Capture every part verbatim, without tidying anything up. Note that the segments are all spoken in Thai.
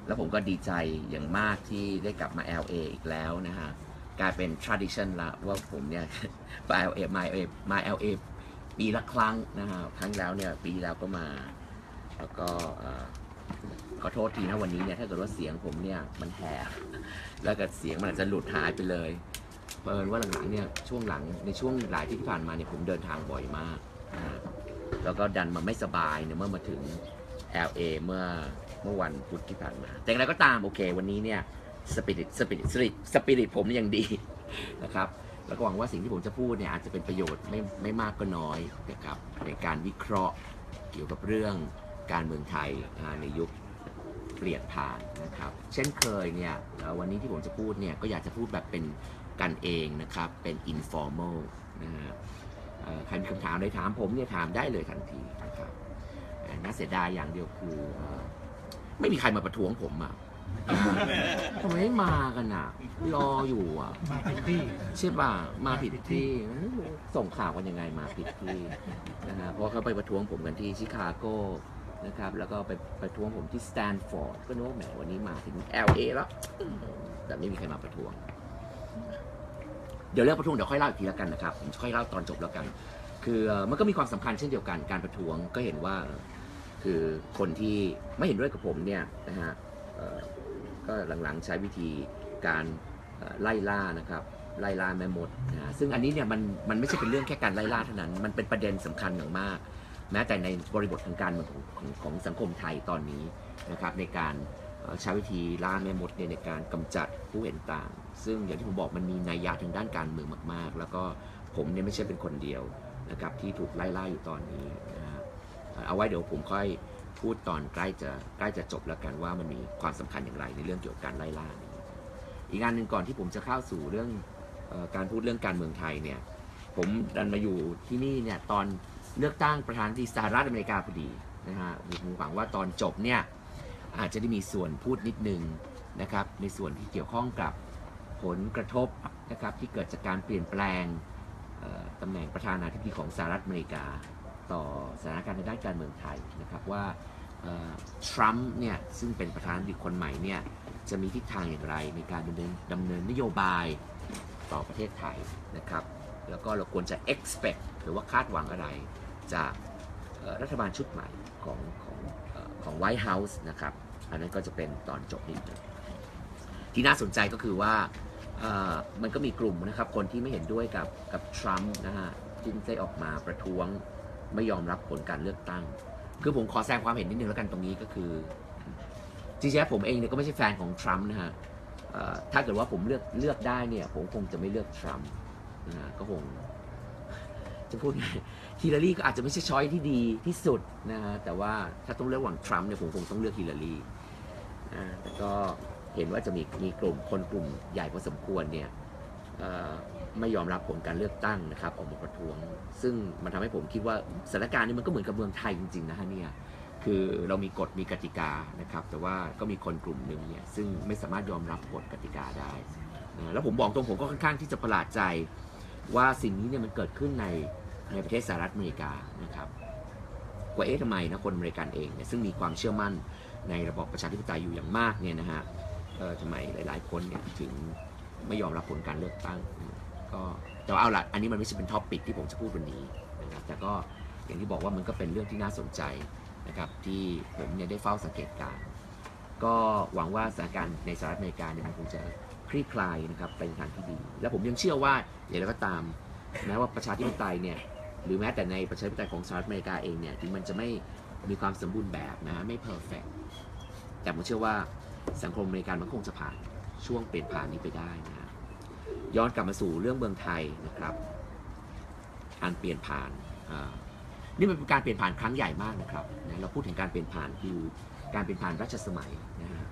แล้วผมก็ดีใจอย่างมากที่ได้กลับมา แอล เอ อีกแล้วนะฮะกลายเป็น tradition ละว่าผมเนี่ยมา แอล เอ มา แอล เอ มา แอล เอ ปีละครั้งนะฮะครั้งแล้วเนี่ยปีแล้วก็มาแล้วก็ขอโทษทีนะวันนี้เนี่ยถ้าเกิดว่าเสียงผมเนี่ยมันแหบแล้วก็เสียงมันอาจจะหลุดหายไปเลยเปิดว่าหลังๆเนี่ยช่วงหลังในช่วงหลายที่ผ่านมาเนี่ยผมเดินทางบ่อยมากนะฮะแล้วก็ดันมาไม่สบายเนี่ยเมื่อมาถึง แอล เอ เมื่อเมื่อวันพุธที่ผ่านมาแต่อย่างไรก็ตามโอเควันนี้เนี่ยสปิริตสปิริตสปิริตสปิริตผมยังดีนะครับแล้วก็หวังว่าสิ่งที่ผมจะพูดเนี่ยอาจจะเป็นประโยชน์ไม่ไม่มากก็น้อยนะครับในการวิเคราะห์เกี่ยวกับเรื่องการเมืองไทยในยุคเปลี่ยนผ่านนะครับเช่นเคยเนี่ยวันนี้ที่ผมจะพูดเนี่ยก็อยากจะพูดแบบเป็นกันเองนะครับเป็น informal นะฮะใครมีคำถามอะไรถามผมเนี่ยถามได้เลยทันทีนะครับน่าเสียดายอย่างเดียวคือไม่มีใครมาประท้วงผมอ่ะทำไมไม่มากันอ่ะรออยู่อ่ะมาผิดที่ใช่ป่ะมาผิดที่ส่งข่าวกันยังไงมาผิดที่นะฮะเพราะเขาไปประท้วงผมกันที่ชิคาโกนะครับแล้วก็ไปประท้วงผมที่สแตนฟอร์ดก็นึกว่าแหมวันนี้มาถึง แอล เอ แล้วแต่ไม่มีใครมาประท้วงเดี๋ยวเรื่องประท้วงเดี๋ยวค่อยเล่าอีกทีแล้วกันนะครับผมค่อยเล่าตอนจบแล้วกันคือมันก็มีความสำคัญเช่นเดียวกันการประท้วงก็เห็นว่าคือคนที่ไม่เห็นด้วยกับผมเนี่ยนะฮะก็หลังๆใช้วิธีการไล่ล่านะครับไล่ล่าแม่มดนะซึ่งอันนี้เนี่ยมันมันไม่ใช่เป็นเรื่องแค่การไล่ล่าเท่านั้นมันเป็นประเด็นสำคัญอย่างมากแม้แต่ในบริบททางการเมืองของของของสังคมไทยตอนนี้นะครับในการใช้วิธีล่าแม่มดในการกำจัดผู้เห็นต่างซึ่งอย่างที่ผมบอกมันมีนัยยะทางด้านการเมืองมากๆแล้วก็ผมเนี่ยไม่ใช่เป็นคนเดียวนะครับที่ถูกไล่ล่าอยู่ตอนนี้นะฮะเอาไว้เดี๋ยวผมค่อยพูดตอนใกล้จะใกล้จะจบแล้วกันว่ามันมีความสำคัญอย่างไรในเรื่องเกี่ยวกับการไล่ล่านี้อีกงานหนึ่งก่อนที่ผมจะเข้าสู่เรื่องการพูดเรื่องการเมืองไทยเนี่ยผมดันมาอยู่ที่นี่เนี่ยตอนเลือกตั้งประธานาธิบดีสหรัฐอเมริกาพอดีนะฮะผมหวังว่าตอนจบเนี่ยอาจจะได้มีส่วนพูดนิดนึงนะครับในส่วนที่เกี่ยวข้องกับผลกระทบนะครับที่เกิดจากการเปลี่ยนแปลงตำแหน่งประธานาธิบดีของสหรัฐอเมริกาต่อสถานการณ์ในด้านการเมืองไทยนะครับว่าทรัมป์เนี่ยซึ่งเป็นประธานาธิบดีคนใหม่เนี่ยจะมีทิศทางอย่างไรในการดำเนินดำเนินนโยบายต่อประเทศไทยนะครับแล้วก็เราควรจะ expect หรือว่าคาดหวังอะไรจากรัฐบาลชุดใหม่ของของของ White House นะครับอันนั้นก็จะเป็นตอนจบนิดนึงที่น่าสนใจก็คือว่ามันก็มีกลุ่มนะครับคนที่ไม่เห็นด้วยกับกับทรัมป์นะฮะที่ได้ออกมาประท้วงไม่ยอมรับผลการเลือกตั้งคือผมขอแสดงความเห็นนิดนึงแล้วกันตรงนี้ก็คือจริงๆผมเองเนี่ยก็ไม่ใช่แฟนของทรัมป์นะฮะถ้าเกิดว่าผมเลือกเลือกได้เนี่ยผมคงจะไม่เลือกทรัมป์นะฮะก็คงจะพูดไงฮิลลารีก็อาจจะไม่ใช่ช้อยที่ดีที่สุดนะฮะแต่ว่าถ้าต้องเลือกระหว่างทรัมป์เนี่ยผมคงต้องเลือกฮิลลารีนะแต่ก็เห็นว่าจะมีมีกลุ่มคนกลุ่มใหญ่พอสมควรเนี่ยไม่ยอมรับผลการเลือกตั้งนะครับออกมาประท้วงซึ่งมันทำให้ผมคิดว่าสถานการณ์นี้มันก็เหมือนกับเมืองไทยจริงๆนะฮะเนี่ยคือเรามีกฎมีกติกานะครับแต่ว่าก็มีคนกลุ่มหนึ่งเนี่ยซึ่งไม่สามารถยอมรับกฎกติกาได้นะแล้วผมบอกตรงผมก็ค่อนข้างที่จะประหลาดใจว่าสิ่งนี้เนี่ยมันเกิดขึ้นในในประเทศสหรัฐอเมริกานะครับว่าเอ๊ะทำไมนะคนอเมริกันเองเนี่ยซึ่งมีความเชื่อมั่นในระบอบประชาธิปไตยอยู่อย่างมากเนี่ยนะฮะเออทำไมหลายๆคนเนี่ยถึงไม่ยอมรับผลการเลือกตั้งก็แต่เอาละอันนี้มันไม่ใช่เป็นท็อปปิกที่ผมจะพูดวันนี้นะครับแต่ก็อย่างที่บอกว่ามันก็เป็นเรื่องที่น่าสนใจนะครับที่ผมเนี่ยได้เฝ้าสังเกตการณ์ก็หวังว่าสถานการณ์ในสหรัฐอเมริกาเนี่ยมันคงจะคลี่คลายนะครับไปในทางที่ดีและผมยังเชื่อว่าอย่างไรก็ตามแม้ว่าประชาธิปไตยเนี่ยหรือแม้แต่ในประชาธิปไตยของสหรัฐอเมริกาเองเนี่ยถึงมันจะไม่มีความสมบูรณ์แบบนะไม่เพอร์เฟกต์แต่ผมเชื่อว่าสังคมอเมริกันมันคงจะผ่านช่วงเปลี่ยนผ่านนี้ไปได้นะย้อนกลับมาสู่เรื่องเมืองไทยนะครับการเปลี่ยนผ่านนี่มันเป็นการเปลี่ยนผ่านครั้งใหญ่มากนะครับนะเราพูดถึงการเปลี่ยนผ่านคือการเปลี่ยนผ่านรัชสมัยนะฮะ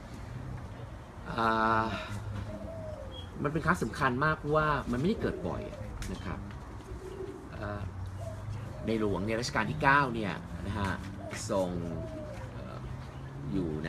มันเป็นครั้งสำคัญมากเพราะว่ามันไม่ได้เกิดบ่อยนะครับในหลวงเนี่ยรัชกาลที่เก้าเนี่ยนะฮะทรงอยู่ใน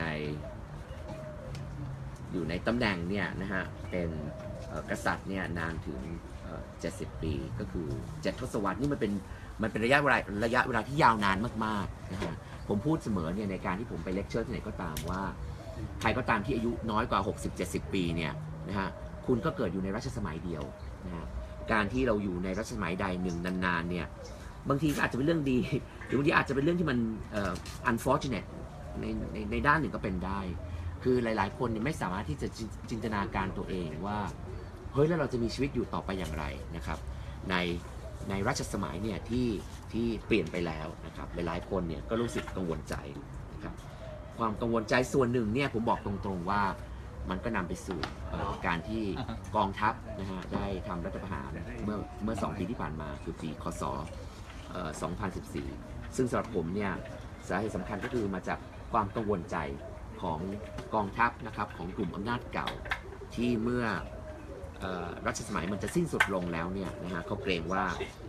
อยู่ในตำแหน่งเนี่ยนะฮะเป็นกษัตริย์เนี่ยนานถึงเจ็ดสิบปีก็คือเจ็ดทศวรรษนี่มันเป็นมันเป็นระยะเวลาระยะเวลาที่ยาวนานมากๆนะฮะผมพูดเสมอเนี่ยในการที่ผมไปเลคเชอร์ที่ไหนก็ตามว่าใครก็ตามที่อายุน้อยกว่า หกสิบเจ็ดสิบ ปีเนี่ยนะฮะคุณก็เกิดอยู่ในรัชสมัยเดียวนะฮะการที่เราอยู่ในรัชสมัยใดหนึ่งนานๆเนี่ยบางทีก็อาจจะเป็นเรื่องดีหรือบางทีอาจจะเป็นเรื่องที่มันเอ่อ unfortunate ในในในด้านหนึ่งก็เป็นได้คือหลายๆคนเนี่ยไม่สามารถที่จะจินตนาการตัวเองว่าเฮ้ยแล้วเราจะมีชีวิตอยู่ต่อไปอย่างไรนะครับในในรัชสมัยเนี่ยที่ที่เปลี่ยนไปแล้วนะครับหลายๆคนเนี่ยก็รู้สึกกังวลใจนะครับความกังวลใจส่วนหนึ่งเนี่ยผมบอกตรงๆว่ามันก็นำไปสู่การที่กองทัพนะฮะได้ทำรัฐประหารเมื่อเมื่อสองปีที่ผ่านมาคือปีคศสองพันสิบสี่ซึ่งสำหรับผมเนี่ยสาเหตุสำคัญก็คือมาจากความกังวลใจของกองทัพนะครับของกลุ่มอำนาจเก่าที่เมื่อรัชสมัยมันจะสิ้นสุดลงแล้วเนี่ยนะฮะเขาเกรงว่า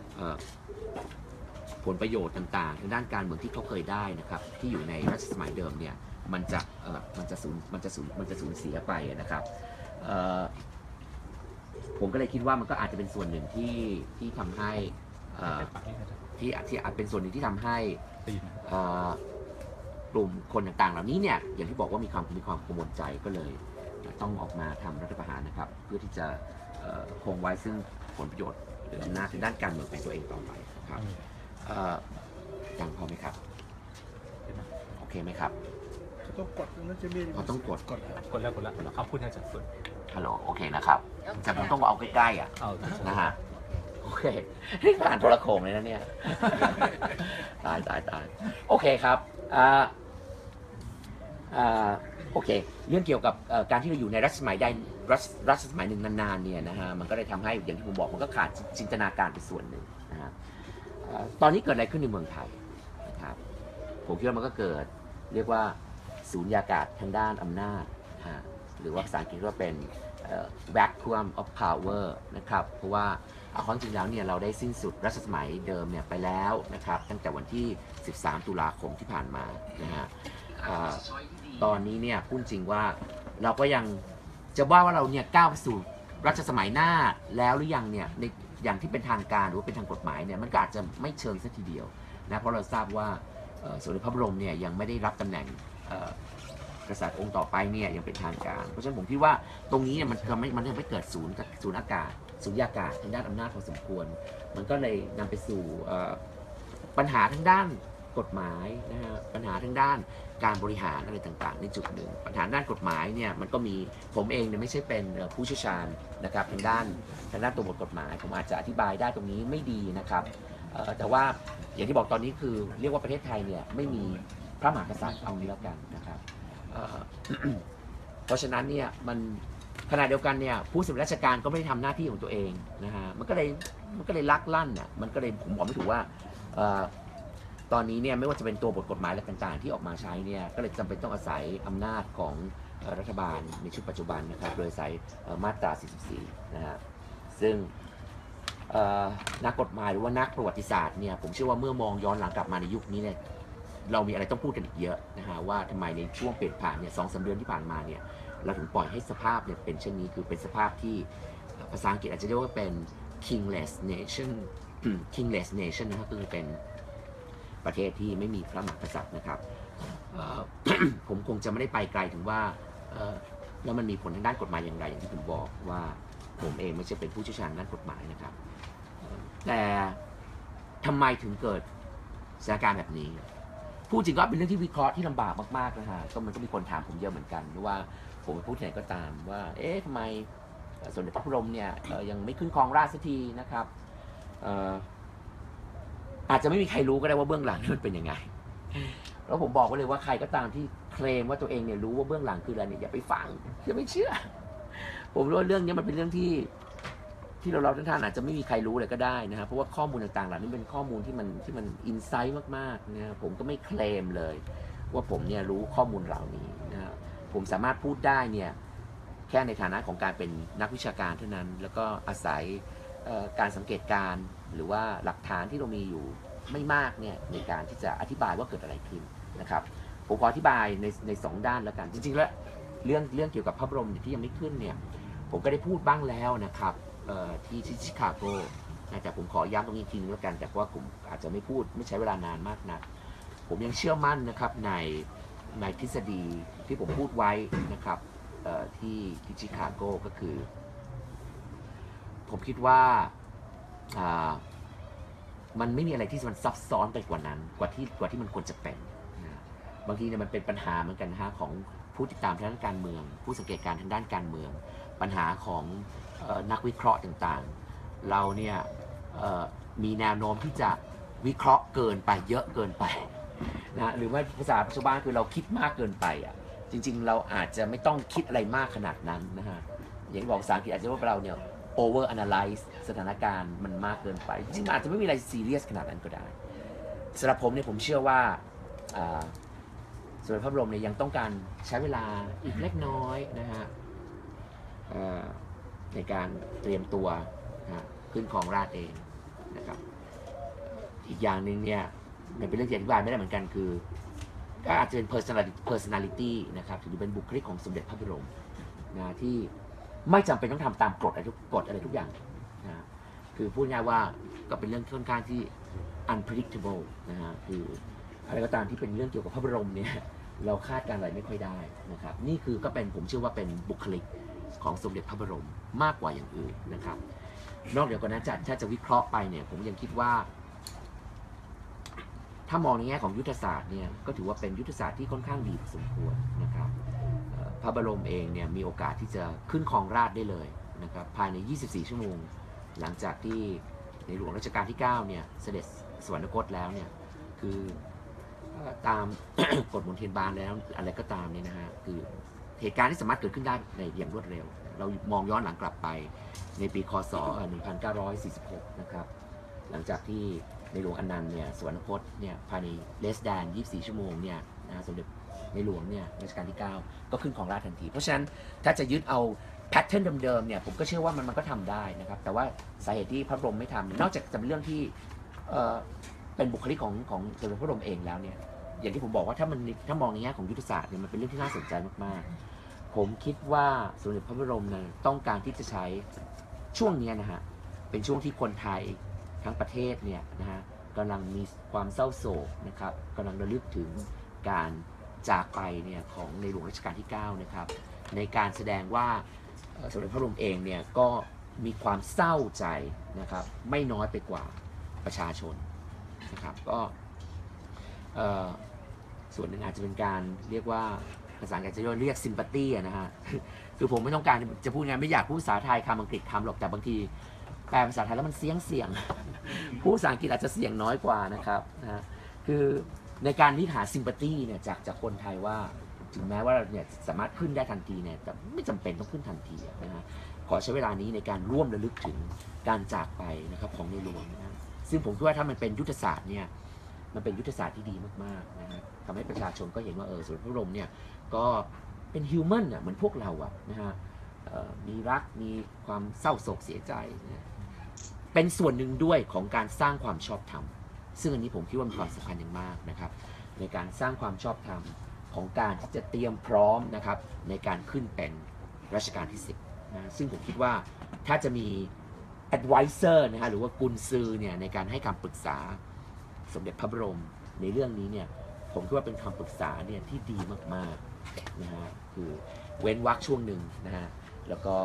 ผลประโยชน์ต่างๆทางด้านการเมืองที่เขาเคยได้นะครับที่อยู่ในรัชสมัยเดิมเนี่ยมันจะมันจะสูญมันจะสูญมันจะสูญเสียไปนะครับผมก็เลยคิดว่ามันก็อาจจะเป็นส่วนหนึ่งที่ที่ทำให้ที่ที่อาจเป็นส่วนหนึ่งที่ทำให้กลุ่มคนต่างๆเหล่านี้เนี่ยอย่างที่บอกว่ามีความมีความกังวลใจก็เลยต้องออกมาทำรัฐประหารนะครับเพื่อที่จะคงไว้ซึ่งผลประโยชน์หรืออำนาจทางด้านการเมืองของตัวเองต่อไปครับยังพอไหมครับโอเคไหมครับต้องกดนั่นจะมีเขาต้องกดกดกดแล้วกดแล้วเขาพูดน่าจะกดฮัลโหลโอเคนะครับแต่ผมต้องเอาใกล้ๆอ่ะนะฮะโอเคนี่การโทรโขงเลยนะเนี่ยตายตายตายโอเคครับอ่าอ่าโอเคเรื่องเกี่ยวกับการที่เราอยู่ในรัชสมัยใดรัชรัชสมัยหนึ่งนานๆเนี่ยนะฮะมันก็เลยทำให้อย่างที่ผมบอกมันก็ขาดจินตนาการไปส่วนหนึ่งนะฮะตอนนี้เกิดอะไรขึ้นในเมืองไทยนะครับผมคิดว่ามันก็เกิดเรียกว่าสูญญากาศทางด้านอำนาจหรือว่าภาษาอังกฤษว่าเป็น vacuum of power นะครับเพราะว่าเอาความจริงแล้วเนี่ยเราได้สิ้นสุดรัชสมัยเดิมเนี่ยไปแล้วนะครับตั้งแต่วันที่สิบสามตุลาคมที่ผ่านมานะฮะตอนนี้เนี่ยพูดจริงว่าเราก็ยังจะว่าว่าเราเนี่ยก้าวไปสู่รัชสมัยหน้าแล้วหรือยังเนี่ยในอย่างที่เป็นทางการหรือว่าเป็นทางกฎหมายเนี่ยมันก็อาจจะไม่เชิงซะทีเดียวนะเพราะเราทราบว่าสมเด็จพระบรมเนี่ยยังไม่ได้รับตำแหน่งกษัตริย์องค์ต่อไปเนี่ยยังเป็นทางการเพราะฉะนั้นผมคิดว่าตรงนี้เนี่ยมันทำให้มันทำให้เกิดศูนย์ศูนย์อากาศศูนย์อากาศทางด้านอำนาจพอสมควรมันก็เลยนำไปสู่ปัญหาทางด้านกฎหมายนะฮะปัญหาทางด้านการบริหารอะไรต่างๆในจุดหนึ่งปัญหาด้านกฎหมายเนี่ยมันก็มีผมเองเนี่ยไม่ใช่เป็นผู้เชี่ยวชาญนะครับทางด้านทางด้านตัวบทกฎหมายผมอาจจะอธิบายได้ตรงนี้ไม่ดีนะครับแต่ว่าอย่างที่บอกตอนนี้คือเรียกว่าประเทศไทยเนี่ยไม่มีพระมหากษัตริย์เอางี้แล้วกันนะครับเพราะฉะนั้นเนี่ยมันขณะเดียวกันเนี่ยผู้สำเร็จราชการก็ไม่ได้ทำหน้าที่ของตัวเองนะฮะมันก็เลยมันก็เลยลักลั่นอ่ะมันก็เลยผมบอกไม่ถูกว่าตอนนี้เนี่ยไม่ว่าจะเป็นตัวบทกฎหมายอะไรต่างๆที่ออกมาใช้เนี่ยก็เลยจำเป็นต้องอาศัยอำนาจของรัฐบาลในชุดปัจจุบันนะครับโดยอาศัยมาตราสี่สิบสี่นะฮะซึ่งนักกฎหมายหรือว่านักประวัติศาสตร์เนี่ยผมเชื่อว่าเมื่อมองย้อนหลังกลับมาในยุคนี้เนี่ยเรามีอะไรต้องพูดกันอีกเยอะนะฮะว่าทำไมในช่วงเปลี่ยนผ่านเนี่ยสองสามเดือนที่ผ่านมาเนี่ยเราถึงปล่อยให้สภาพเนี่ยเป็นเช่นนี้คือเป็นสภาพที่ภาษาอังกฤษอาจจะเรียกว่าเป็น kingless nation kingless nation นะครับคือเป็นประเทศที่ไม่มีพระมหากษัตริย์นะครับ ผมคงจะไม่ได้ไปไกลถึงว่าแล้วมันมีผลทางด้านกฎหมายอย่างไรอย่างที่ผมบอกว่าผมเองไม่ใช่เป็นผู้เชี่ยวชาญด้านกฎหมายนะครับแต่ทำไมถึงเกิดสถานการณ์แบบนี้พูดจริงก็เป็นเรื่องที่วิเคราะห์ที่ลำบากมากๆนะฮะก็มันก็มีคนถามผมเยอะเหมือนกันว่าผมพูดที่ไหนก็ตามว่าเอ๊ะทำไมสมเด็จพระบรมเนี่ยยังไม่ขึ้นครองราชย์สักทีนะครับอาจจะไม่มีใครรู้ก็ได้ว่าเบื้องหลังมันเป็นยังไงแล้วผมบอกไว้เลยว่าใครก็ตามที่เคลมว่าตัวเองเนี่ยรู้ว่าเบื้องหลังคืออะไรเนี่ยอย่าไปฟังอย่าไปเชื่อผมรู้ว่าเรื่องนี้มันเป็นเรื่องที่ที่เราเราท่านอาจจะไม่มีใครรู้เลยก็ได้นะครับเพราะว่าข้อมูลต่างๆเหล่านี้เป็นข้อมูลที่มันที่มันอินไซต์มากๆนะผมก็ไม่เคลมเลยว่าผมเนี่ยรู้ข้อมูลเหล่านี้นะผมสามารถพูดได้เนี่ยแค่ในฐานะของการเป็นนักวิชาการเท่านั้นแล้วก็อาศัยการสังเกตการหรือว่าหลักฐานที่เรามีอยู่ไม่มากเนี่ยในการที่จะอธิบายว่าเกิดอะไรขึ้นนะครับผมขออธิบายในในสองด้านแล้วกันจริงๆแล้วเรื่องเรื่องเกี่ยวกับพระบรมที่ยังไม่ขึ้นเนี่ยผมก็ได้พูดบ้างแล้วนะครับที่ที่ชิคาโกแต่ผมขอย้ำตรงนี้ทีนึงแล้วกันแต่ว่าผมอาจจะไม่พูดไม่ใช้เวลานานมากนักผมยังเชื่อมั่นนะครับในในทฤษฎีที่ผมพูดไว้นะครับที่ที่ชิคาโกก็คือ ผมคิดว่ามันไม่มีอะไรที่มันซับซ้อนไปกว่านั้นกว่าที่กว่าที่มันควรจะเป็นนะบางทีเนี่ยมันเป็นปัญหาเหมือนกันนะฮะของผู้ติดตามทางด้านการเมืองผู้สังเกตการณ์ทางด้านการเมืองปัญหาของนักวิเคราะห์ต่างๆเราเนี่ยมีแนวโน้มที่จะวิเคราะห์เกินไปเยอะเกินไปนะหรือว่าภาษาชาวบ้านคือเราคิดมากเกินไปอ่ะจริงๆเราอาจจะไม่ต้องคิดอะไรมากขนาดนั้นนะฮะอย่างที่บอกภาษาอังกฤษอาจจะว่าเราเนี่ย over analyze สถานการณ์มันมากเกินไปจริงๆอาจจะไม่มีอะไรซีเรียสขนาดนั้นก็ได้สำหรับผมเนี่ยผมเชื่อว่าส่วนพระบรมเนี่ยยังต้องการใช้เวลาอีกเล็กน้อยนะฮะในการเตรียมตัวขึ้นของราชเองนะครับอีกอย่างหนึ่งเนี่ยมันเป็นเรื่องที่อธิบายไม่ได้เหมือนกันคือก็อาจจะเป็น personality นะครับหรือเป็นบุคลิกของสมเด็จพระบรมนะที่ไม่จำเป็นต้องทำตามกฎอะไรทุกกฎอะไรทุกอย่างนะคือพูดง่ายว่าก็เป็นเรื่องค่อนข้างที่ unpredictable นะฮะคืออะไรก็ตามที่เป็นเรื่องเกี่ยวกับพระบรมเนี่ยเราคาดการอะไรไม่ค่อยได้นะครับนี่คือก็เป็นผมเชื่อว่าเป็นบุคลิกของสมเด็จพระบรมมากกว่าอย่างอื่นนะครับนอกจากนั้นจะถ้าจะวิเคราะห์ไปเนี่ยผมยังคิดว่าถ้ามองในแง่ของยุทธศาสตร์เนี่ยก็ถือว่าเป็นยุทธศาสตร์ที่ค่อนข้างดีพอสมควรนะครับพระบรมเองเนี่ยมีโอกาสที่จะขึ้นครองราชย์ได้เลยนะครับภายในยี่สิบสี่ชั่วโมงหลังจากที่ในหลวงรัชกาลที่เก้าเนี่ยเสด็จสวรรคตแล้วเนี่ยคือตาม กฎมนเทียนบานแล้วอะไรก็ตามเนี่ยนะฮะคือเหตุการณ์ที่สามารถเกิดขึ้นได้ในอย่างรวดเร็วเรามองย้อนหลังกลับไปในปีคศหนึ่งพันเก้าร้อยสี่สิบหกนะครับหลังจากที่ในหลวงอนันต์เนี่ยสวรรคตเนี่ยภายในเลสแดนยี่สิบสี่ชั่วโมงเนี่ยนะสมเด็จในหลวงเนี่ยรัชกาลที่เก้าก็ขึ้นของราชทันทีเพราะฉะนั้นถ้าจะยึดเอาแพทเทิร์นเดิมๆเนี่ยผมก็เชื่อว่ามันมันก็ทำได้นะครับแต่ว่าสาเหตุที่พระบรมไม่ทำนอกจากจะเป็นเรื่องที่เอ่อเป็นบุคลิกของของสมเด็จพระบรมเองแล้วเนี่ยอย่างที่ผมบอกว่าถ้ามันถ้ามองในแง่ของยุทธศาสตร์เนี่ยมันเป็นเรื่องที่น่าสนใจมากๆผมคิดว่าสมเด็จพระบรมเนี่ยต้องการที่จะใช้ช่วงนี้นะฮะเป็นช่วงที่คนไทยทั้งประเทศเนี่ยนะฮะกำลังมีความเศร้าโศกนะครับกำลังระลึกถึงการจากไปเนี่ยของในหลวงรัชกาลที่เก้านะครับในการแสดงว่าสมเด็จพระบรมเองเนี่ยก็มีความเศร้าใจนะครับไม่น้อยไปกว่าประชาชนนะครับก็ส่วนหนึ่งอาจจะเป็นการเรียกว่าภาษาอังกฤษจะเรียก sympathy นะฮะคือผมไม่ต้องการจะพูดไงไม่อยากพูดภาษาไทยคำอังกฤษคำหรอกแต่บางทีแปลภาษาไทยแล้วมันเสียงเสียงผู้ภาษาอังกฤษอาจจะเสียงน้อยกว่านะครับนะคือในการที่หา sympathy เนี่ยจากจากคนไทยว่าถึงแม้ว่าเนี่ยสามารถขึ้นได้ทันทีเนี่ยแต่ไม่จำเป็นต้องขึ้นทันทีนะฮะขอใช้เวลานี้ในการร่วมระลึกถึงการจากไปนะครับของในหลวงนะซึ่งผมคิดว่าถ้ามันเป็นยุทธศาสตร์เนี่ยมันเป็นยุทธศาสตร์ที่ดีมากๆนะฮะทำให้ประชาชนก็เห็นว่าเออสมเด็จพระบรมเนี่ยก็เป็นฮิวแมนอ่ะเหมือนพวกเราอ่ะนะฮะมีรักมีความเศร้าโศกเสียใจนะเป็นส่วนหนึ่งด้วยของการสร้างความชอบธรรมซึ่งอันนี้ผมคิดว่ามีความสำคัญอย่างมากนะครับในการสร้างความชอบธรรมของการที่จะเตรียมพร้อมนะครับในการขึ้นเป็นรัชกาลที่สิบนะซึ่งผมคิดว่าถ้าจะมี advisor นะฮะหรือว่ากุญซือเนี่ยในการให้คำปรึกษาสมเด็จพระบรมในเรื่องนี้เนี่ยผมคิดว่าเป็นคำปรึกษาเนี่ยที่ดีมากๆนะฮะคือเว้นวรรคช่วงหนึ่งนะฮะแล้วก็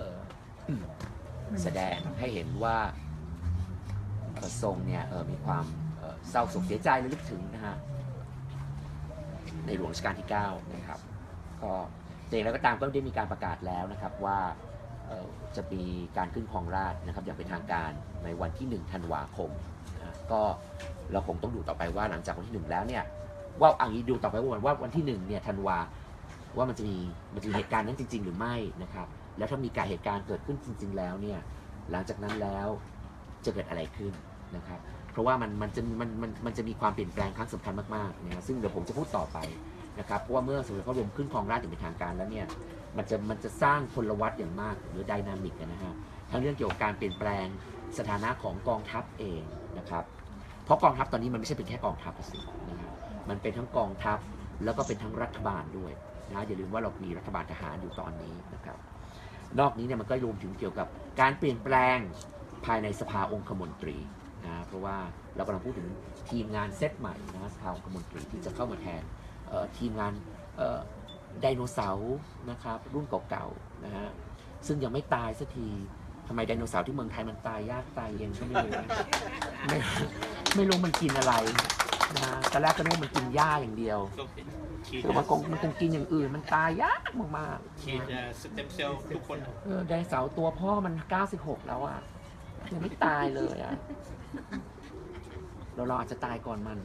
แสดงให้เห็นว่าทรงเนี่ยมีความเศร้าโศกเสียใจและลึกถึงนะฮะในหลวงรัชกาลที่เก้านะครับก็เองแล้วก็ตามก็ได้มีการประกาศแล้วนะครับว่าจะมีการขึ้นครองราชย์นะครับอย่างเป็นทางการในวันที่หนึ่งธันวาคมนะก็เราคงต้องดูต่อไปว่าหลังจากวันที่หนึ่งแล้วเนี่ยว่าอันนี้ดูต่อไปว่าว่าวันที่หนึ่งเนี่ยธันวาว่ามันจะมีมันจะมีเหตุการณ์นั้นจริงๆหรือไม่นะครับแล้วถ้ามีการเหตุการณ์เกิดขึ้นจริงๆแล้วเนี่ยหลังจากนั้นแล้วจะเกิดอะไรขึ้นนะครับเพราะว่ามันมันจะมันมันมันจะมีความเปลี่ยนแปลงครั้งสำคัญมากๆนะซึ่งเดี๋ยวผมจะพูดต่อไปนะครับเพราะว่าเมื่อสมเด็จพระบรมขึ้นครองราชย์อย่างเป็นทางการแล้วเนี่ยมันจะมันจะสร้างพลวัตอย่างมากหรือไดนามิกนะฮะทั้งเรื่องเกี่ยวกับการเปลี่ยนแปลงสถานะของกองทัพเองนะครับเพราะกองทัพตอนนี้มันไม่ใช่เป็นแค่กองทัพสินะครับมันเป็นทั้งกองทัพแล้วก็เป็นทั้งรัฐบาลด้วยนะอย่าลืมว่าเรามีรัฐบาลทหารอยู่ตอนนี้นะครับนอกนี้เนี่ยมันก็รวมถึงเกี่ยวกับการเปลี่ยนแปลงภายในสภาองคมนตรีนะเพราะว่าเรากำลังพูดถึงทีมงานเซตใหม่นะสภาองคมนตรีที่จะเข้ามาแทนเอ่อทีมงานเอ่อไดโนเสาร์นะครับรุ่นเก่าๆนะฮะซึ่งยังไม่ตายสักทีทำไมไดโนเสาร์ที่เมืองไทยมันตายยากตายเย็นก็ไม่รู้ไม่ไม่รู้มันกินอะไรนะฮะตอนแรกก็นึกว่ามันกินหญ้าอย่างเดียวฉีดแต่มันคงมันคงกินอย่างอื่นมันตายยากมากฉีดสเต็มเซลล์ทุกคนๆเออไดโนเสาร์ตัวพ่อมันเก้าสิบหกแล้วอ่ะยังไม่ตายเลยอ่ะเราเราอาจจะตายก่อนมัน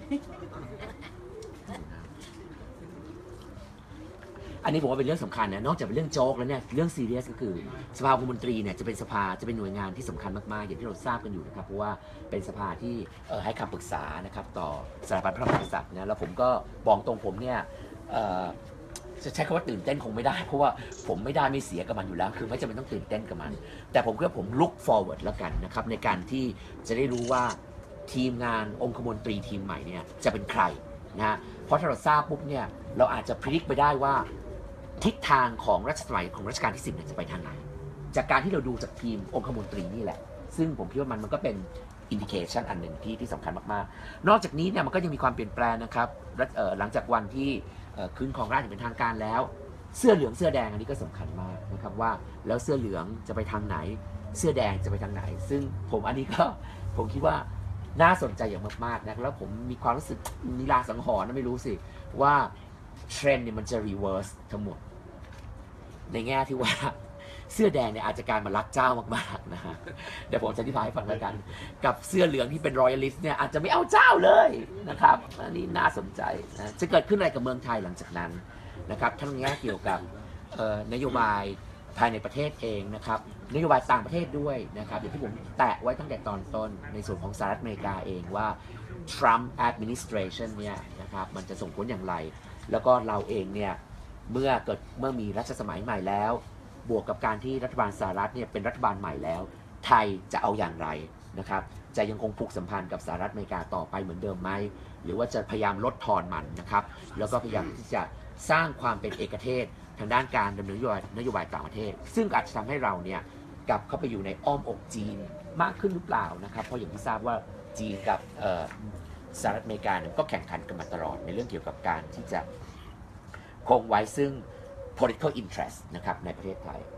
อันนี้ผมว่าเป็นเรื่องสำคัญนะนอกจากเป็นเรื่องโจ๊กแล้วเนี่ยเรื่องซีเรียสก็คือสภาองคมนตรีเนี่ยจะเป็นสภาจะเป็นหน่วยงานที่สำคัญมากๆอย่างที่เราทราบกันอยู่นะครับเพราะว่าเป็นสภาที่เอ่อให้คำปรึกษานะครับต่อสถาบันพระมหากษัตริย์นะแล้วผมก็บอกตรงผมเนี่ยเอ่อจะใช้คำว่าตื่นเต้นคงไม่ได้เพราะว่าผมไม่ได้ไม่เสียกับมันอยู่แล้วคือไม่จำเป็นต้องตื่นเต้นกับมันแต่ผมคิดว่าผม look forward แล้วกันนะครับในการที่จะได้รู้ว่าทีมงานองคมนตรีทีมใหม่เนี่ยจะเป็นใครนะฮะเพราะถ้าเราทราบปุ๊บเนี่ยเราอาจจะพิจิตรไปได้ว่าทิศทางของรัชสมัยของรัชกาลที่สิบเนี่ยจะไปทางไหนจากการที่เราดูจากทีมองคมนตรีนี่แหละซึ่งผมคิดว่ามันมันก็เป็นอินดิเคชันอันหนึ่งที่ที่สำคัญมากๆนอกจากนี้เนี่ยมันก็ยังมีความเปลี่ยนแปลงนะครับหลังจากวันที่ขึ้นของราชอย่างเป็นทางการแล้วเสื้อเหลืองเสื้อแดงอันนี้ก็สำคัญมากนะครับว่าแล้วเสื้อเหลืองจะไปทางไหนเสื้อแดงจะไปทางไหนซึ่งผมอันนี้ก็ผมคิดว่าน่าสนใจอย่างมากๆนะแล้วผมมีความรู้สึกนิราสังหรณ์นะไม่รู้สิว่าเทรนด์เนี่ยมันจะรีเวิร์สทั้งหมดในแง่ที่ว่าเสื้อแดงเนี่ยอาจจะกลายมารักเจ้ามากๆนะฮะเดี๋ยวผมจะอธิบายให้ฟังแล้วกันกับเสื้อเหลืองที่เป็นรอยัลลิสต์เนี่ยอาจจะไม่เอาเจ้าเลยนะครับอันนี้น่าสนใจนะจะเกิดขึ้นอะไรกับเมืองไทยหลังจากนั้นนะครับทั้งแง่เกี่ยวกับนโยบายภายในประเทศเองนะครับนโยบายต่างประเทศด้วยนะครับอย่างที่ผมแตะไว้ตั้งแต่ตอนต้นในส่วนของสหรัฐอเมริกาเองว่า Trump administration เนี่ยนะครับมันจะส่งผลอย่างไรแล้วก็เราเองเนี่ยเมื่อเกิดเมื่อมีรัชสมัยใหม่แล้วบวกกับการที่รัฐบาลสหรัฐเนี่ยเป็นรัฐบาลใหม่แล้วไทยจะเอาอย่างไรนะครับจะยังคงผูกสัมพันธ์กับสหรัฐอเมริกาต่อไปเหมือนเดิมไหมหรือว่าจะพยายามลดทอนมันนะครับแล้วก็พยายามที่จะสร้างความเป็นเอกเทศทางด้านการดำเนินนโยบายนโยบายต่างประเทศซึ่งอาจจะทำให้เราเนี่ยกลับเข้าไปอยู่ในอ้อมอกจีนมากขึ้นหรือเปล่านะครับเพราะอย่างที่ทราบว่าจีนกับสหรัฐอเมริกาเนี่ยก็แข่งขันกันมาตลอดในเรื่องเกี่ยวกับการที่จะคงไว้ซึ่ง political interest นะครับในประเทศไทย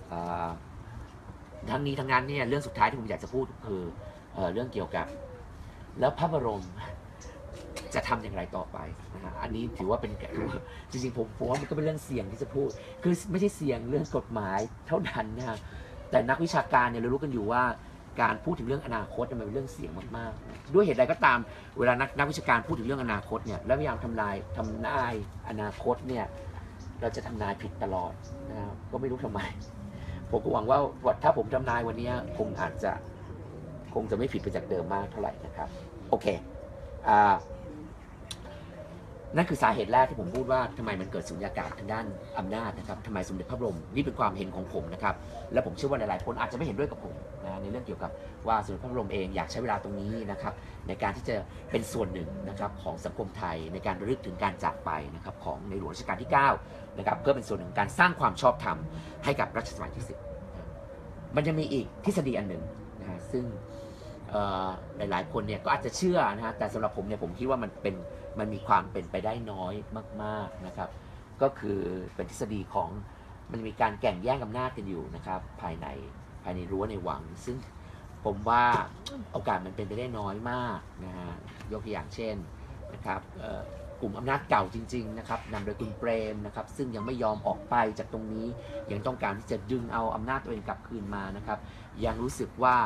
ทั้งนี้ทั้งนั้นเนี่ยเรื่องสุดท้ายที่ผมอยากจะพูดคือ เ, เรื่องเกี่ยวกับแล้วพระบรมจะทำอย่างไรต่อไปนะฮะอันนี้ถือว่าเป็นจริงๆผมผมว่ามันก็เป็นเรื่องเสี่ยงที่จะพูดคือไม่ใช่เสี่ยงเรื่องกฎหมายเท่านั้นนะฮะแต่นักวิชาการเนี่ยเรารู้กันอยู่ว่าการพูดถึงเรื่องอนาคตมันเป็นเรื่องเสี่ยงมากๆด้วยเหตุใดก็ตามเวลานักนักวิชาการพูดถึงเรื่องอนาคตเนี่ยแล้วพยายามทำนายทำนายอนาคตเนี่ยเราจะทำนายผิดตลอดนะก็ไม่รู้ทำไมผมก็หวังว่าถ้าผมทำนายวันนี้คงอาจจะคงจะไม่ผิดไปจากเดิมมากเท่าไหร่นะครับโอเคอ่านั่นคือสาเหตุแรกที่ผมพูดว่าทำไมมันเกิดสุญญากาศทางด้านอำนาจนะครับทำไมสมเด็จพระบรมนี่เป็นความเห็นของผมนะครับและผมเชื่อว่าหลายๆคนอาจจะไม่เห็นด้วยกับผมนะในเรื่องเกี่ยวกับว่าสมเด็จพระบรมเองอยากใช้เวลาตรงนี้นะครับในการที่จะเป็นส่วนหนึ่งนะครับของสังคมไทยในการระลึกถึงการจากไปนะครับของในหลวงรัชกาลที่เก้านะครับเพื่อเป็นส่วนหนึ่งการสร้างความชอบธรรมให้กับรัชสมัยที่สิบมันจะมีอีกทฤษฎีอันหนึ่งนะฮะซึ่งหลายๆคนเนี่ยก็อาจจะเชื่อนะฮะแต่สำหรับผมเนี่ยผมคิดว่ามันเป็นมันมีความเป็นไปได้น้อยมากๆนะครับก็คือเป็นทฤษฎีของมันมีการแข่งแย่งอำนาจกันอยู่นะครับภายในภายในรั้วในวังซึ่งผมว่าโอกาสมันเป็นไปได้น้อยมากนะฮะยกตัวอย่างเช่นนะครับกลุ่มอำนาจเก่าจริงๆนะครับนำโดยคุณเปรมนะครับซึ่งยังไม่ยอมออกไปจากตรงนี้ยังต้องการที่จะดึงเอาอำนาจตัวเองกลับคืนมานะครับยังรู้สึกว่า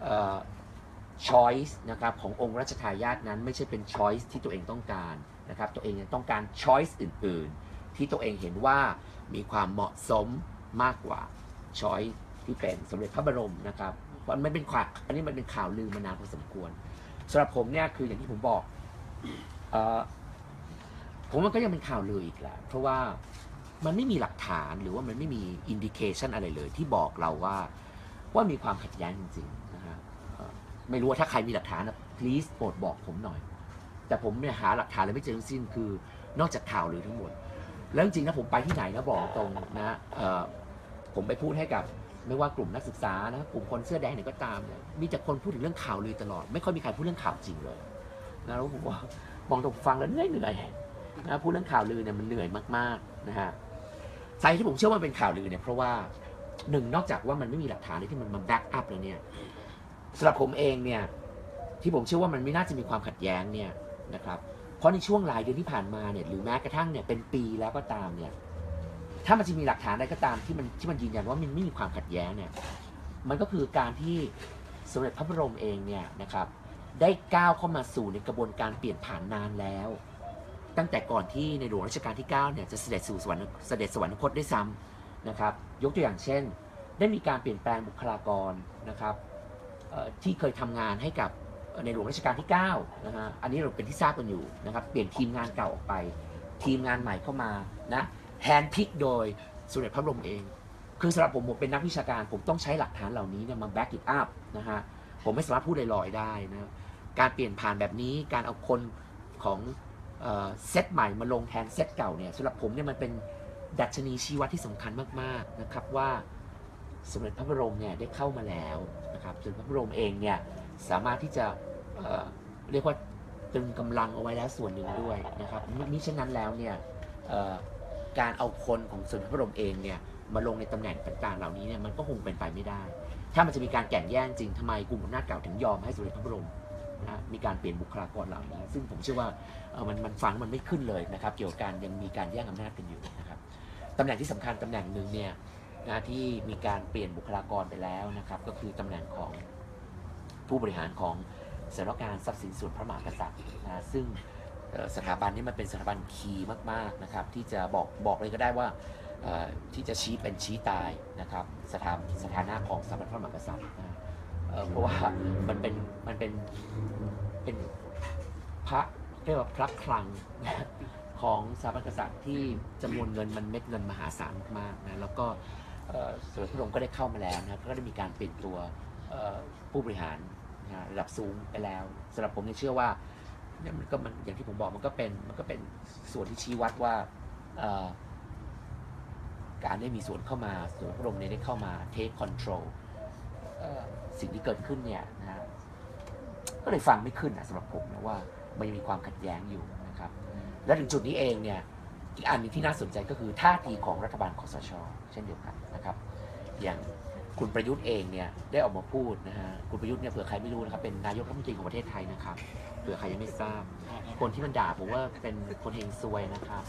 choice นะครับขององค์รัชทายาทนั้นไม่ใช่เป็น choice ที่ตัวเองต้องการนะครับตัวเองยังต้องการ choice อื่นๆที่ตัวเองเห็นว่ามีความเหมาะสมมากกว่า choice ที่เป็นสมเด็จพระบรมนะครับเพราะมันเป็นข่าวอันนี้มันเป็นข่าวลือมานานพอสมควรสำหรับผมเนี่ยคืออย่างที่ผมบอกเอ่อผมมันก็ยังเป็นข่าวลืออีกแหละเพราะว่ามันไม่มีหลักฐานหรือว่ามันไม่มี indication อะไรเลยที่บอกเราว่าว่ามีความขัดแย้งจริงๆนะฮะไม่รู้ว่าถ้าใครมีหลักฐานนะ please โปรดบอกผมหน่อยแต่ผมเนี่ยหาหลักฐานอะไรไม่เจอทั้งสิ้นคือนอกจากข่าวลือทั้งหมดแล้วจริงๆนะผมไปที่ไหนนะบอกตรงนะผมไปพูดให้กับไม่ว่ากลุ่มนักศึกษานะกลุ่มคนเสื้อแดงไหนก็ตามเนี่ยมีแต่คนพูดถึงเรื่องข่าวลือตลอดไม่ค่อยมีใครพูดเรื่องข่าวจริงเลยนะแล้วผมว่ามองตรงฟังแล้วเหนื่อยเหนื่อยนะพูดเรื่องข่าวลือเนี่ยมันเหนื่อยมากๆนะฮะสาเหตุที่ผมเชื่อว่าเป็นข่าวลือเนี่ยเพราะว่าหนึ่งนอกจากว่ามันไม่มีหลักฐานที่มันมาแบ็กอัพแล้วเนี่ยสำหรับผมเองเนี่ยที่ผมเชื่อว่ามันไม่น่าจะมีความขัดแย้งเนี่ยนะครับเพราะในช่วงหลายเดือนที่ผ่านมาเนี่ยหรือแม้กระทั่งเนี่ยเป็นปีแล้วก็ตามเนี่ยถ้ามันจะมีหลักฐานอะไรก็ตามที่มันที่มันยืนยันว่ามันไม่มีความขัดแย้งเนี่ยมันก็คือการที่สมเด็จพระบรมเองเนี่ยนะครับได้ก้าวเข้ามาสู่ในกระบวนการเปลี่ยนผ่านนานแล้วตั้งแต่ก่อนที่ในหลวงรัชกาลที่เก้าเนี่ยจะเสด็จสู่สวรรค์เสด็จสวรรคตด้วยซ้ำนะครับยกตัวอย่างเช่นได้มีการเปลี่ยนแปลงบุคลากรนะครับที่เคยทำงานให้กับในหลวงรัชกาลที่เก้านะฮะอันนี้เราเป็นที่ทราบกันอยู่นะครับเปลี่ยนทีมงานเก่าออกไปทีมงานใหม่เข้ามานะแฮนด์พิกโดยสมเด็จพระบรมเองคือสำหรับผมผมเป็นนักวิชาการผมต้องใช้หลักฐานเหล่านี้เนี่ยมาแบ็กอิทอัพนะฮะผมไม่สามารถพูดลอยๆได้นะการเปลี่ยนผ่านแบบนี้การเอาคนของเซตใหม่มาลงแทนเซตเก่าเนี่ยสำหรับผมเนี่ยมันเป็นดัชนีชี้วัดที่สำคัญมากๆนะครับว่าสมเด็จพระบรมเนี่ยได้เข้ามาแล้วนะครับสมเด็จพระบรมเองเนี่ยสามารถที่จะเอ่อเรียกว่าตรึงกำลังเอาไว้แล้วส่วนหนึ่งด้วยนะครับมิฉะนั้นแล้วเนี่ยการเอาคนของสมเด็จพระบรมเองเนี่ยมาลงในตำแหน่งต่างๆเหล่านี้เนี่ยมันก็คงเป็นไปไม่ได้ถ้ามันจะมีการแข่งแย่งจริงทำไมกลุ่มอำนาจเก่าถึงยอมให้สมเด็จพระบรมนะมีการเปลี่ยนบุคลากรเหล่านี้ซึ่งผมเชื่อว่ามันมันฟังมันไม่ขึ้นเลยนะครับเกี่ยวกับการยังมีการแย่งอำนาจกันอยู่นะครับตำแหน่งที่สำคัญตำแหน่งหนึ่งเนี่ยนะที่มีการเปลี่ยนบุคลากรไปแล้วนะครับก็คือตำแหน่งของผู้บริหารของสำนักงานทรัพย์สินส่วนพระมหากษัตริย์นะซึ่งสถาบันนี้มันเป็นสถาบันคีย์มากๆนะครับที่จะบอกบอกเลยก็ได้ว่าที่จะชี้เป็นชี้ตายนะครับสถาสถานะของสถาบันพระมหากษัตริย์นะเพราะว่ามันเป็นมันเป็นเป็นพระเรียกว่าพระคลังของสถาบันกษัตริย์ที่จำนวนเงินมันเม็ดเงินมหาศาลมากนะแล้วก็สมเด็จพระบรมก็ได้เข้ามาแล้วนะก็ได้มีการเปลี่ยนตัวผู้บริหารระดับสูงไปแล้วสำหรับผมเนี่ยเชื่อว่าเนี่ยมันก็มันอย่างที่ผมบอกมันก็เป็นมันก็เป็นส่วนที่ชี้วัดว่าการได้มีส่วนเข้ามาส่วนพระบรมเนี่ยได้เข้ามา take control สิ่งที่เกิดขึ้นเนี่ยนะก็เลยฟังไม่ขึ้นนะสำหรับผมนะว่ามันยังมีความขัดแย้งอยู่นะครับและถึงจุดนี้เองเนี่ยอีกอันนึงที่น่าสนใจก็คือท่าทีของรัฐบาลคสช.เช่นเดียวกันนะครับอย่างคุณประยุทธ์เองเนี่ยได้ออกมาพูดนะฮะคุณประยุทธ์เนี่ยเผื่อใครไม่รู้นะครับเป็นนายกรัฐมนตรีของประเทศไทยนะครับเผื่อใครยังไม่ทราบคนที่มันด่าผมว่าเป็นคนเฮงซวยนะครับ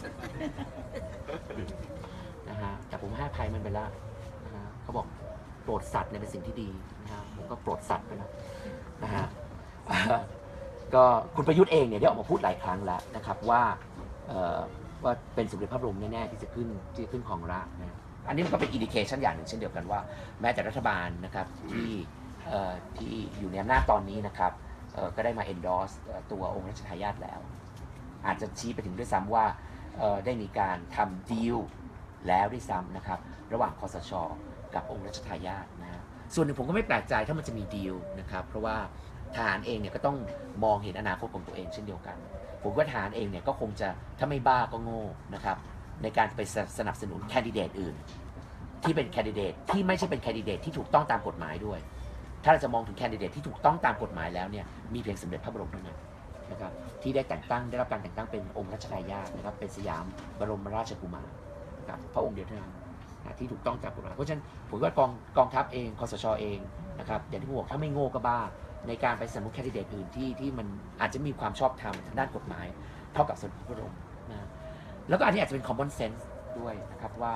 นะฮะแต่ผมให้อภัยมันไปแล้วนะฮะเขาบอกโปรดสัตว์เนี่ยเป็นสิ่งที่ดีนะฮะผมก็โปรดสัตว์ไปแล้วนะฮะก็คุณประยุทธ์เองเนี่ยได้ออกมาพูดหลายครั้งแล้วนะครับว่าว่าเป็นสมเด็จพระบรมแน่ๆที่จะขึ้นที่ขึ้นของราชย์นะอันนี้มันก็เป็นอินดิเคชันอย่างหนึ่งเช่นเดียวกันว่าแม้แต่รัฐบาลนะครับที่ที่อยู่ในอำนาจตอนนี้นะครับก็ได้มา endorse ตัวองค์รัชทายาทแล้วอาจจะชี้ไปถึงด้วยซ้ำว่าได้มีการทำดีลแล้วด้วยซ้ำนะครับระหว่างคสช.กับองค์รัชทายาทนะฮะส่วนหนึ่งผมก็ไม่แปลกใจถ้ามันจะมีดีลนะครับเพราะว่าทหารเองเนี่ยก็ต้องมองเห็นอนาคตของตัวเองเช่นเดียวกันผมว่าทหารเองเนี่ยก็คงจะถ้าไม่บ้าก็โง่นะครับในการไปสนับสนุนแคนดิเดตอื่นที่เป็นแคนดิเดตที่ไม่ใช่เป็นแคนดิเดตที่ถูกต้องตามกฎหมายด้วยถ้าเราจะมองถึงแคนดิเดตที่ถูกต้องตามกฎหมายแล้วเนี่ยมีเพียงสมเด็จพระบรมเท่านั้นนะครับที่ได้แต่งตั้งได้รับการแต่งตั้งเป็นองค์รัชทายาทนะครับเป็นสยามบรมราชกุมารนะครับพระองค์เดียวเท่านั้นที่ถูกต้องตามกฎหมายเพราะฉะนั้นผมว่ากองกองทัพเองคสช.เองนะครับอย่างที่ผมบอกถ้าไม่โง่ก็บ้าในการไปสนับสนุนแคนดิเดตอื่นที่ที่มันอาจจะมีความชอบธรรมทางด้านกฎหมายเท่ากับสมเด็จพระบรมนะแล้วก็อันนี้อาจจะเป็น common sense ด้วยนะครับว่า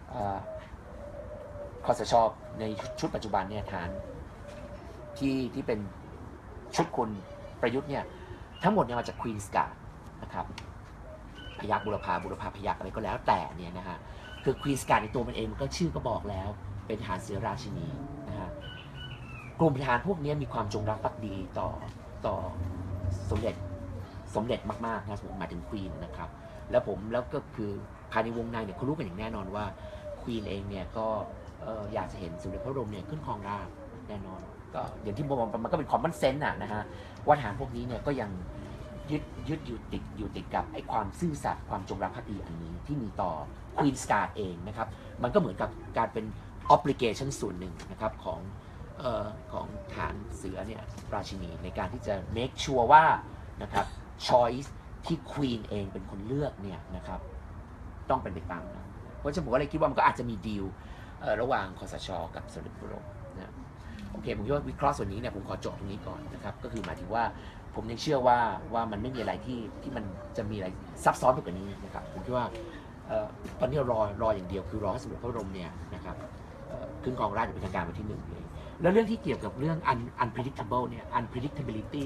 คสช.ในชุดปัจจุบันเนี่ยฐานที่ที่เป็นชุดคุณประยุทธ์เนี่ยทั้งหมดเนี่ยมาจากควีนส์การ์ดนะครับพยัคฆ์บุรพาบุรพาพยัคฆ์อะไรก็แล้วแต่เนี่ยนะฮะคือควีนส์การ์ดในตัวมันเองมันก็ชื่อก็บอกแล้วเป็นทหารเสือราชินีนะฮะกลุ่มทหารพวกนี้มีความจงรักภักดีต่อต่อสมเด็จสมเด็จมากๆนะผมหมายถึงควีนนะครับแล้วผมแล้วก็คือภายในวงในเนี่ยเขารู้กันอย่างแน่นอนว่าควีนเองเนี่ยก็อยากจะเห็นสมเด็จพระบรมเนี่ยขึ้นครองราชย์แน่นอนก็อย่างที่บอกมันก็เป็นคอมมอนเซนส์นะฮะว่าทหารพวกนี้เนี่ยก็ยังยึดยึดอยู่ติดอยู่ติดกับไอ้ความซื่อสัตย์ความจงรักภักดีอันนี้ที่มีต่อควีนส์การ์ดเองนะครับมันก็เหมือนกับการเป็น obligation ส่วนหนึ่งนะครับของเอ่อของฐานเสือเนี่ยราชินีในการที่จะ make sure ว่านะครับ choice ที่ควีนเองเป็นคนเลือกเนี่ยนะครับต้องเป็นไปตามนั้นเพราะฉะนั้นผมก็เลยคิดว่ามันก็อาจจะมีดีลระหว่างคสช.กับสมเด็จพระบรมนะโอเคผมคิดว่าวิเคราะห์ส่วนนี้เนี่ยผมขอจบตรงนี้ก่อนนะครับก็คือหมายถึงว่าผมยังเชื่อว่าว่ามันไม่มีอะไรที่ที่มันจะมีอะไรซับซ้อนไปกว่านี้นะครับผมคิดว่าตอนนี้เรารอรออย่างเดียวคือรอให้สมเด็จพระบรมเนี่ยนะครับขึ้นครองราชย์เป็นทางการวันที่หนึ่งเลยแล้วเรื่องที่เกี่ยวกับเรื่อง un unpredictable เนี่ย unpredictability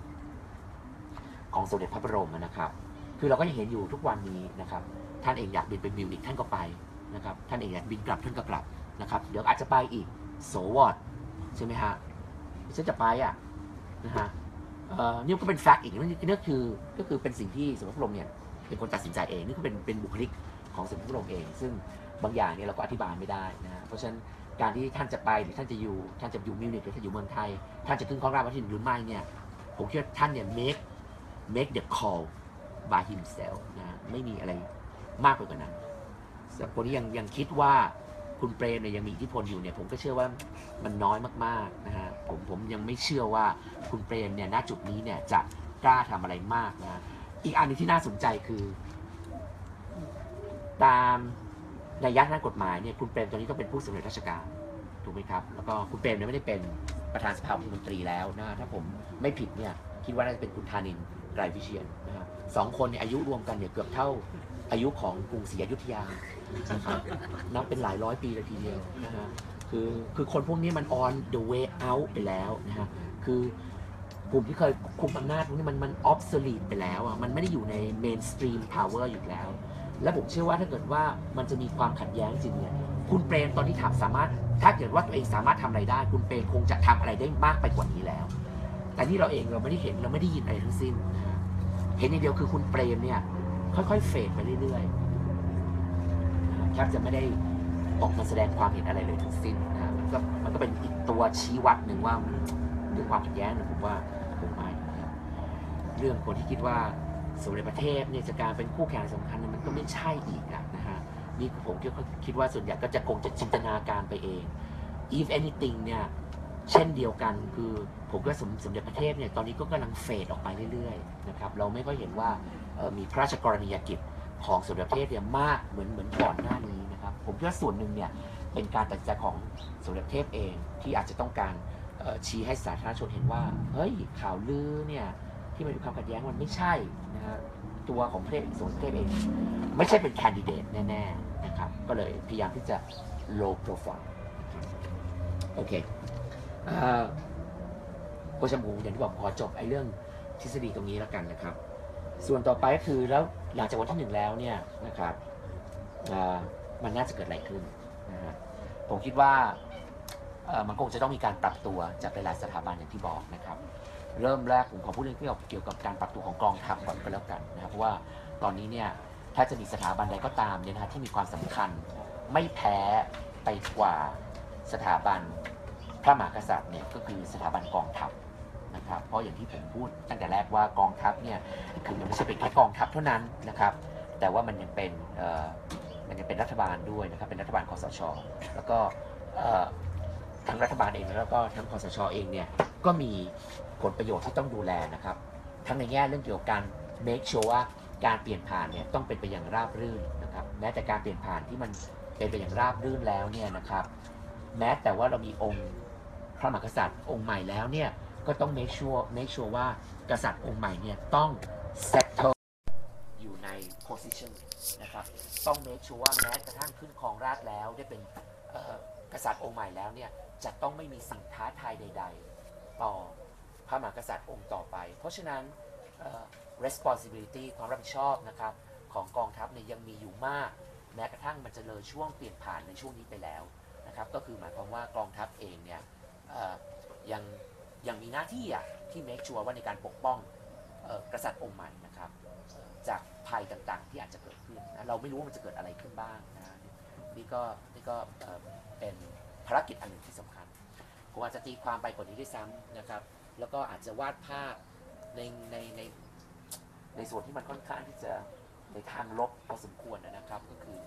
ของสมเด็จพระบรมนะครับคือเราก็ยังเห็นอยู่ทุกวันนี้นะครับท่านเองอยากบินไปมิวนิกท่านก็ไปนะครับท่านเองอยากบินกลับท่านก็กลับนะครับเดี๋ยวอาจจะไปอีกโสวอตใช่ไหมฮะฉันจะไปอ่ะนะฮะนี่ก็เป็นแฟกต์อีกนั่นนี่คือก็คือเป็นสิ่งที่สมเด็จพระบรมเนี่ยเป็นคนตัดสินใจเองนี่ก็เป็นเป็นบุคลิกของสมเด็จพระบรมเองซึ่งบางอย่างเนี่ยเราก็อธิบายไม่ได้นะฮะเพราะฉะนั้นการที่ท่านจะไปหรือท่านจะอยู่ท่านจะอยู่มิวนิกหรือท่านอยู่เมืองไทยท่านจะขึ้นครองราชย์วันที่หนึ่งหรือไม่เนี่ยผมคิดว่าท่านเนี่ย make make the call by himself นะไม่มีอะไรมากไปกว่านั้นสำหรับคนที่ยังยังคิดว่าคุณเปรมเนี่ยยังมีอิทธิพลอยู่เนี่ยผมก็เชื่อว่ามันน้อยมากๆนะฮะผมผมยังไม่เชื่อว่าคุณเปรมเนี่ยณจุดนี้เนี่ยจะกล้าทำอะไรมากนะอีกอันนึงที่น่าสนใจคือตามนัยยะทางกฎหมายเนี่ยคุณเปรมตอนนี้ต้องเป็นผู้สำเร็จราชการถูกไหมครับแล้วก็คุณเปรมเนี่ยไม่ได้เป็นประธานสภาองคมนตรีแล้วนะถ้าผมไม่ผิดเนี่ยคิดว่าน่าจะเป็นคุณธานินทร์ ไกรวิเชียรนะฮะสองคนเนี่ยอายุรวมกันเนี่ยเกือบเท่าอายุของกรุงศรีอยุธยานะครับนับเป็นหลายร้อยปีเลยทีเดียวนะฮะคือคือคนพวกนี้มัน on the way out ไปแล้วนะฮะคือกลุ่มที่เคยคุมอำนาจพวกนี้มันมัน obsolete ไปแล้วอ่ะมันไม่ได้อยู่ใน mainstream power อยู่แล้ว และผมเชื่อว่าถ้าเกิดว่ามันจะมีความขัดแย้งจริงเนี่ยคุณเปรมตอนที่ทำสามารถถ้าเกิดว่าตัวเองสามารถทำอะไรได้คุณเปรมคงจะทำอะไรได้มากไปกว่านี้แล้วแต่ที่เราเองเราไม่ได้เห็นเราไม่ได้ยินอะไรทั้งสิ้นเห็นอย่างเดียวคือคุณเปรมเนี่ยค่อยๆเฟดไปเรื่อยๆแทบจะไม่ได้ออกมาแสดงความเห็นอะไรเลยทั้งสิ้นนะมันก็มันก็เป็นอีกตัวชี้วัดหนึ่งว่าเรื่องความขัดแย้งเนี่ยผมว่าผมไม่เรื่องคนที่คิดว่าสมเด็จพระเทพเนี่ยจะการเป็นคู่แข่งสำคัญมันก็ไม่ใช่อีกนะฮะนี่ผมคิดว่าส่วนใหญ่ก็จะคงจะจินตนาการไปเอง if anything เนี่ยเช่นเดียวกันคือผมก็สมสมเด็จพระเทพเนี่ยตอนนี้ก็กำลังเฟดออกไปเรื่อยๆนะครับเราไม่ค่อยเห็นว่ามีพระราชกรณียกิจของสมเด็จพระเทพเนี่ยมากเหมือนเหมือนก่อนหน้านี้นะครับผมคิดว่าส่วนหนึ่งเนี่ยเป็นการตัดสินใจของสมเด็จพระเทพเองที่อาจจะต้องการชี้ให้สาธารณชนเห็นว่าเฮ้ยข่าวลือเนี่ยที่มันมีความขัดแย้งมันไม่ใช่นะฮะตัวของประเทศสมเด็จพระเทพเองไม่ใช่เป็นแคนดิเดตแน่ๆนะครับก็เลยพยายามที่จะ low profile โอเคโคชมูอย่างที่บอกขอจบไอ้เรื่องทฤษฎีตรงนี้แล้วกันนะครับส่วนต่อไปก็คือแล้วหลังจากวันที่หนึ่งแล้วเนี่ยนะครับมันน่าจะเกิดอะไรขึ้นนะฮะผมคิดว่ามันคงจะต้องมีการปรับตัวจากหลายๆสถาบันอย่างที่บอกนะครับเริ่มแรกผมขอพูดเรื่องเกี่ยวกับการปรับตัวของกองทัพก่อนก็แล้วกันนะครับเพราะว่าตอนนี้เนี่ยถ้าจะมีสถาบันใดก็ตามเนี่ยนะที่มีความสำคัญไม่แพ้ไปกว่าสถาบันพระมหากษัตริย์เนี่ยก็คือสถาบันกองทัพนะครับเพราะอย่างที่ผมพูดตั้งแต่แรกว่ากองทัพเนี่ยคือมันไม่ใช่เป็นแค่กองทัพเท่านั้นนะครับแต่ว่ามันยังเป็นมันยังเป็นรัฐบาลด้วยนะครับเป็นรัฐบาลคสช.แล้วก็ทั้งรัฐบาลเองแล้วก็ทั้งคสช.เองเนี่ยก็มีผลประโยชน์ที่ต้องดูแลนะครับทั้งในแง่เรื่องเกี่ยวกับการ make sure ว่าการเปลี่ยนผ่านเนี่ยต้องเป็นไปอย่างราบรื่นนะครับแม้แต่การเปลี่ยนผ่านที่มันเป็นไปอย่างราบรื่นแล้วเนี่ยนะครับแม้แต่ว่าเรามีองค์พระมหากษัตริย์องค์ใหม่แล้วเนี่ยก็ต้อง make sure make sure ว่ากษัตริย์องค์ใหม่เนี่ยต้อง settle อยู่ใน position นะครับต้อง make sure ว่าแม้กระทั่งขึ้นครองราชย์แล้วได้เป็นกษัตริย์องค์ใหม่แล้วเนี่ยจะต้องไม่มีสิ่งท้าทายใดๆต่อพระมหากษัตริย์องค์ต่อไปเพราะฉะนั้น responsibility ความรับผิดชอบนะครับของกองทัพเนี่ยยังมีอยู่มากแม้กระทั่งมันจะเลยช่วงเปลี่ยนผ่านในช่วงนี้ไปแล้วนะครับก็คือหมายความว่ากองทัพเองเนี่ยยังยังมีหน้าที่อ่ะที่ make sure ว่าในการปกป้องกษัตริย์องค์ใหม่นะครับจากภัยต่างๆที่อาจจะเกิดขึ้นนะเราไม่รู้ว่ามันจะเกิดอะไรขึ้นบ้างนะนี่ก็นี่ก็เป็นภารกิจอันหนึ่งที่สำคัญผมอาจจะตีความไปกว่านี้ด้วยซ้ำนะครับแล้วก็อาจจะวาดภาพในในในในส่วนที่มันค่อนข้างที่จะในทางลบพอสมควรนะครับก็คือ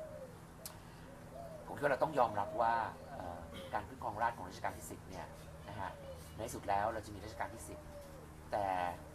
ผมคิดว่าเราต้องยอมรับว่าการขึ้นครองราชย์ของรัชกาลที่สิบเนี่ยนะฮะในสุดแล้วเราจะมีรัชกาลที่สิบแต่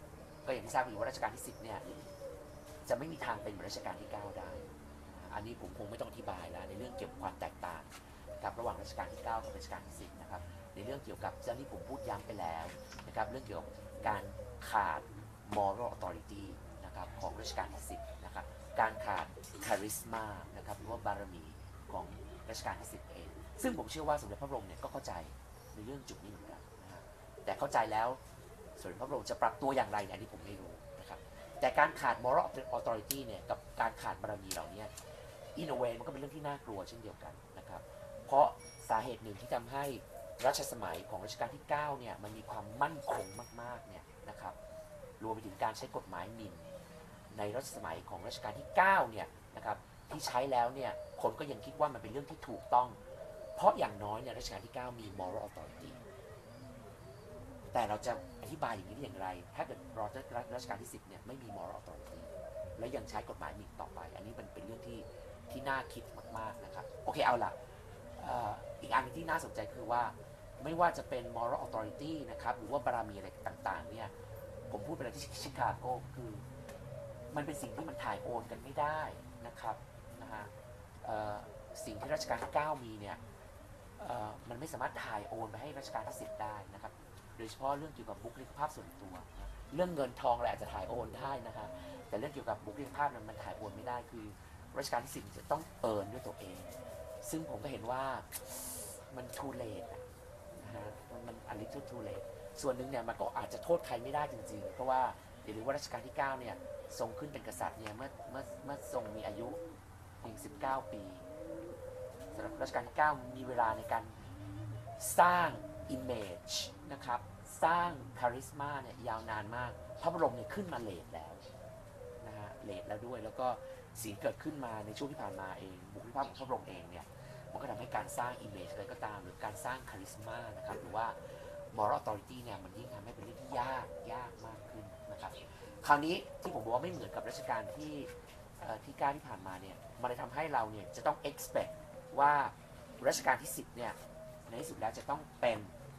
ก็อย่างที่ทราบอยู่ว่ารัชกาลที่สิบเนี่ยจะไม่มีทางเป็นเหมือนรัชกาลที่เก้าได้อันนี้ผมคงไม่ต้องอธิบายแล้วในเรื่องเกี่ยวกับความแตกต่างกับระหว่างรัชกาลที่เก้ากับรัชกาลที่สิบนะครับในเรื่องเกี่ยวกับเรื่องที่ผมพูดย้ำไปแล้วนะครับเรื่องเกี่ยวกับการขาด moral authority นะครับของรัชกาลที่สิบนะครับการขาด charisma นะครับหรือว่าบารมีของรัชกาลที่สิบเองซึ่งผมเชื่อว่าสมเด็จพระบรมเนี่ยก็เข้าใจในเรื่องจุดนี้เหมือนกันนะฮะแต่เข้าใจแล้วสมเด็จพระบรมจะปรับตัวอย่างไรอันนี้ผมไม่รู้นะครับแต่การขาด moral authority เนี่ยกับการขาดบารมีเหล่านี้ in a way มันก็เป็นเรื่องที่น่ากลัวเช่นเดียวกันนะครับเพราะสาเหตุหนึ่งที่ทำให้รัชสมัยของรัชกาลที่เก้าเนี่ยมันมีความมั่นคงมากๆเนี่ยนะครับรวมไปถึงการใช้กฎหมายหมิ่นในรัชสมัยของรัชกาลที่เก้าเนี่ยนะครับที่ใช้แล้วเนี่ยคนก็ยังคิดว่ามันเป็นเรื่องที่ถูกต้องเพราะอย่างน้อยเนี่ยรัชกาลที่เก้ามี moral authority แต่เราจะอธิบายอย่างนี้ได้อย่างไร ถ้าเกิดรัชกาลที่สิบเนี่ยไม่มี moral authority และยังใช้กฎหมายหมิ่นต่อไปอันนี้มันเป็นเรื่องที่ที่น่าคิดมากๆนะครับโอเคเอาล่ะอีกอันที่น่าสนใจคือว่าไม่ว่าจะเป็น moral authority นะครับหรือว่าบารมีอะไรต่างๆเนี่ยผมพูดไปแล้วที่ชิคาโกคือมันเป็นสิ่งที่มันถ่ายโอนกันไม่ได้นะครับนะฮะสิ่งที่รัชกาลที่เก้ามีเนี่ยมันไม่สามารถถ่ายโอนไปให้รัชกาลที่สิบได้นะครับโดยเฉพาะเรื่องเกี่ยวกับบุคลิกภาพส่วนตัวนะเรื่องเงินทองอะไรอาจจะถ่ายโอนได้นะฮะแต่เรื่องเกี่ยวกับบุคลิกภาพนั้นมันถ่ายโอนไม่ได้คือรัชกาลที่สิบจะต้องเอิร์นด้วยตัวเองซึ่งผมก็เห็นว่ามัน too late นะฮะมันมัน a little too late ส่วนหนึ่งเนี่ยมันก็อาจจะโทษใครไม่ได้จริงๆเพราะว่าอย่าลืมว่ารัชกาลที่เก้าเนี่ยทรงขึ้นเป็นกษัตริย์เนี่ยเมื่อเมื่อเมื่อทรงมีอายุเพียงสิบเก้าปีสำหรับรัชกาลที่เก้ามีเวลาในการสร้าง image นะครับสร้าง charisma เนี่ยยาวนานมากพระบรมเนี่ยขึ้นมาเลทแล้วนะฮะเลทแล้วด้วยแล้วก็สิ่งเกิดขึ้นมาในช่วงที่ผ่านมาเองบุคลิกภาพของพระบรมเองเนี่ยมันก็ทำให้การสร้าง image อะไรก็ตามหรือการสร้าง charisma นะครับหรือว่า moral authority เนี่ยมันยิ่งทำให้เป็นเรื่องที่ยากยากมากขึ้นนะครับคราวนี้ที่ผมบอกว่าไม่เหมือนกับรัชกาลที่ที่เก้าที่ผ่านมาเนี่ยมันเลยทำให้เราเนี่ยจะต้อง expect ว่ารัชกาลที่สิบเนี่ยในที่สุดแล้วจะต้องเป็น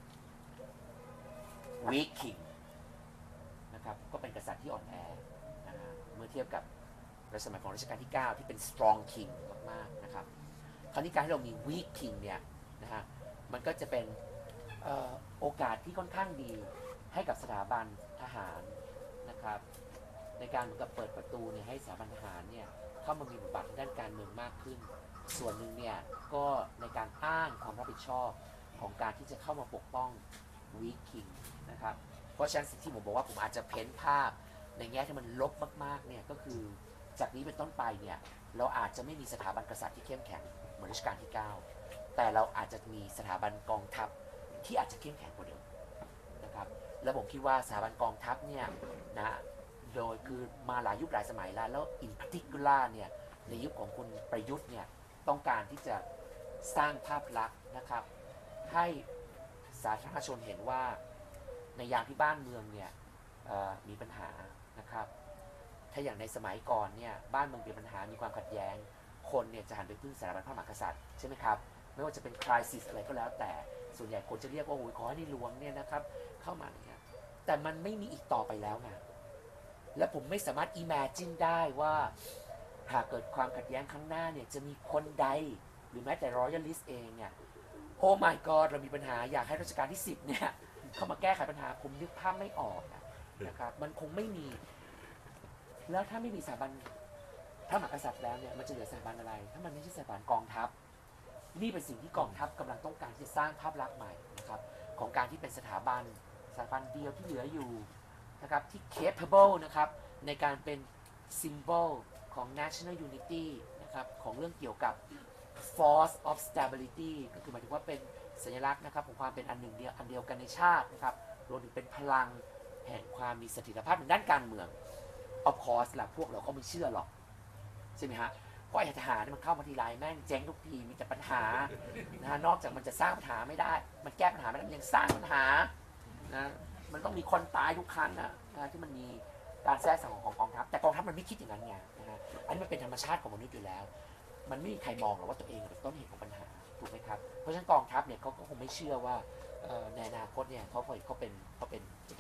weak king นะครับก็เป็นกษัตริย์ที่อ่อนแอนะฮะเมื่อเทียบกับรัชสมัยของรัชกาลที่เก้าที่เป็น strong king มากๆนะครับคราวนี้การที่เรามี weak king เนี่ยนะฮะมันก็จะเป็นเอ่อโอกาสที่ค่อนข้างดีให้กับสถาบันทหารนะครับในการเหมือนกับเปิดประตูเนี่ยให้สถาบันทหารเนี่ยเข้ามามีบทบาทด้านการเมืองมากขึ้นส่วนหนึ่งเนี่ยก็ในการอ้างความรับผิดชอบของการที่จะเข้ามาปกป้อง weak king นะครับเพราะฉะนั้นสิ่งที่ผมบอกว่าผมอาจจะเพ้นภาพในแง่ที่มันลบมากๆเนี่ยก็คือจากนี้เป็นต้นไปเนี่ยเราอาจจะไม่มีสถาบันกษัตริย์ที่เข้มแข็งเหมือนรัชกาลที่เก้าแต่เราอาจจะมีสถาบันกองทัพที่อาจจะเข้มแข็งกว่าเดิมนะครับแล้วผมคิดว่าสถาบันกองทัพเนี่ยนะโดยคือมาหลายยุคหลายสมัยแล้วแล้ว in particular เนี่ยในยุคของคุณประยุทธ์เนี่ยต้องการที่จะสร้างภาพลักษณ์นะครับให้สาธารณชนเห็นว่าในยามที่บ้านเมืองเนี่ยมีปัญหานะครับถ้าอย่างในสมัยก่อนเนี่ยบ้านเมืองมีปัญหามีความขัดแย้งคนเนี่ยจะหันไปพึ่งสถาบันพระมหากษัตริย์ใช่ไหมครับไม่ว่าจะเป็น crisis อะไรก็แล้วแต่ส่วนใหญ่คนจะเรียกว่าโอ้ยขอให้ในหลวงเนี่ยนะครับเข้ามาเนี่ยแต่มันไม่มีอีกต่อไปแล้วไงและผมไม่สามารถ imagine ได้ว่าหากเกิดความขัดแย้งครั้งหน้าเนี่ยจะมีคนใดหรือแม้แต่ royalist เองเนี่ยโอ้ my god เรามีปัญหาอยากให้รัชกาลที่สิบเนี่ยเข้ามาแก้ไขปัญหาผมนึกภาพไม่ออกนะครับมันคงไม่มีแล้วถ้าไม่มีสถาบันพระมหากษัตริย์แล้วเนี่ยมันจะเหลือสถาบันอะไรถ้ามันไม่ใช่สถาบันกองทัพนี่เป็นสิ่งที่กองทัพกำลังต้องการที่จะสร้างภาพลักษณ์ใหม่นะครับของการที่เป็นสถาบันสถาบันเดียวที่เหลืออยู่นะครับที่ capable นะครับในการเป็น symbol ของ national unity นะครับของเรื่องเกี่ยวกับ force of stability ก็คือหมายถึงว่าเป็นสัญลักษณ์นะครับของความเป็นอันหนึ่งเดียวอันเดียวกันในชาตินะครับรวมถึงเป็นพลังแห่งความมีเสถียรภาพในด้านการเมือง of course ล่ะพวกเราก็ไม่เชื่อหรอกใช่ไหมฮะเพราะไอ้ทหารมันเข้ามาทีไรแม่งเจ๊งทุกทีมีแต่ปัญหานะนอกจากมันจะสร้างปัญหาไม่ได้มันแก้ปัญหาไม่ได้มันยังสร้างปัญหานะมันต้องมีคนตายทุกครั้งนะนะที่มันมีการแทรกแซงของกองทัพแต่กองทัพมันไม่คิดอย่างนั้นไงนะฮะอันนี้มันเป็นธรรมชาติของมนุษย์อยู่แล้วมันไม่มีใครมองหรอกว่าตัวเองเป็นต้นเหตุของปัญหาถูกไหมครับเพราะฉะนั้นกองทัพเนี่ยเขาก็คงไม่เชื่อว่าในอนาคตเนี่ยเขาเขาเป็นเขาเป็นจะเป็น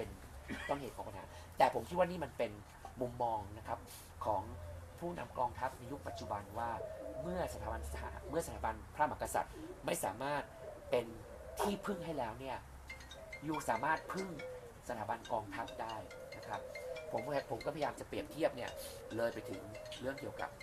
ต้นเหตุของปัญหาแต่ผมคิดว่านี่มันเป็นมุมมองนะครับของผู้นำกองทัพในยุคปัจจุบันว่าเมื่อสถาบันเมื่อสถาบันพระมหากษัตริย์ไม่สามารถเป็นที่พึ่งให้แล้วเนี่ยยูสามารถพึ่งสถาบันกองทัพได้นะครับผมผมก็พยายามจะเปรียบเทียบเนี่ยเลยไปถึงเรื่องเกี่ยวกับ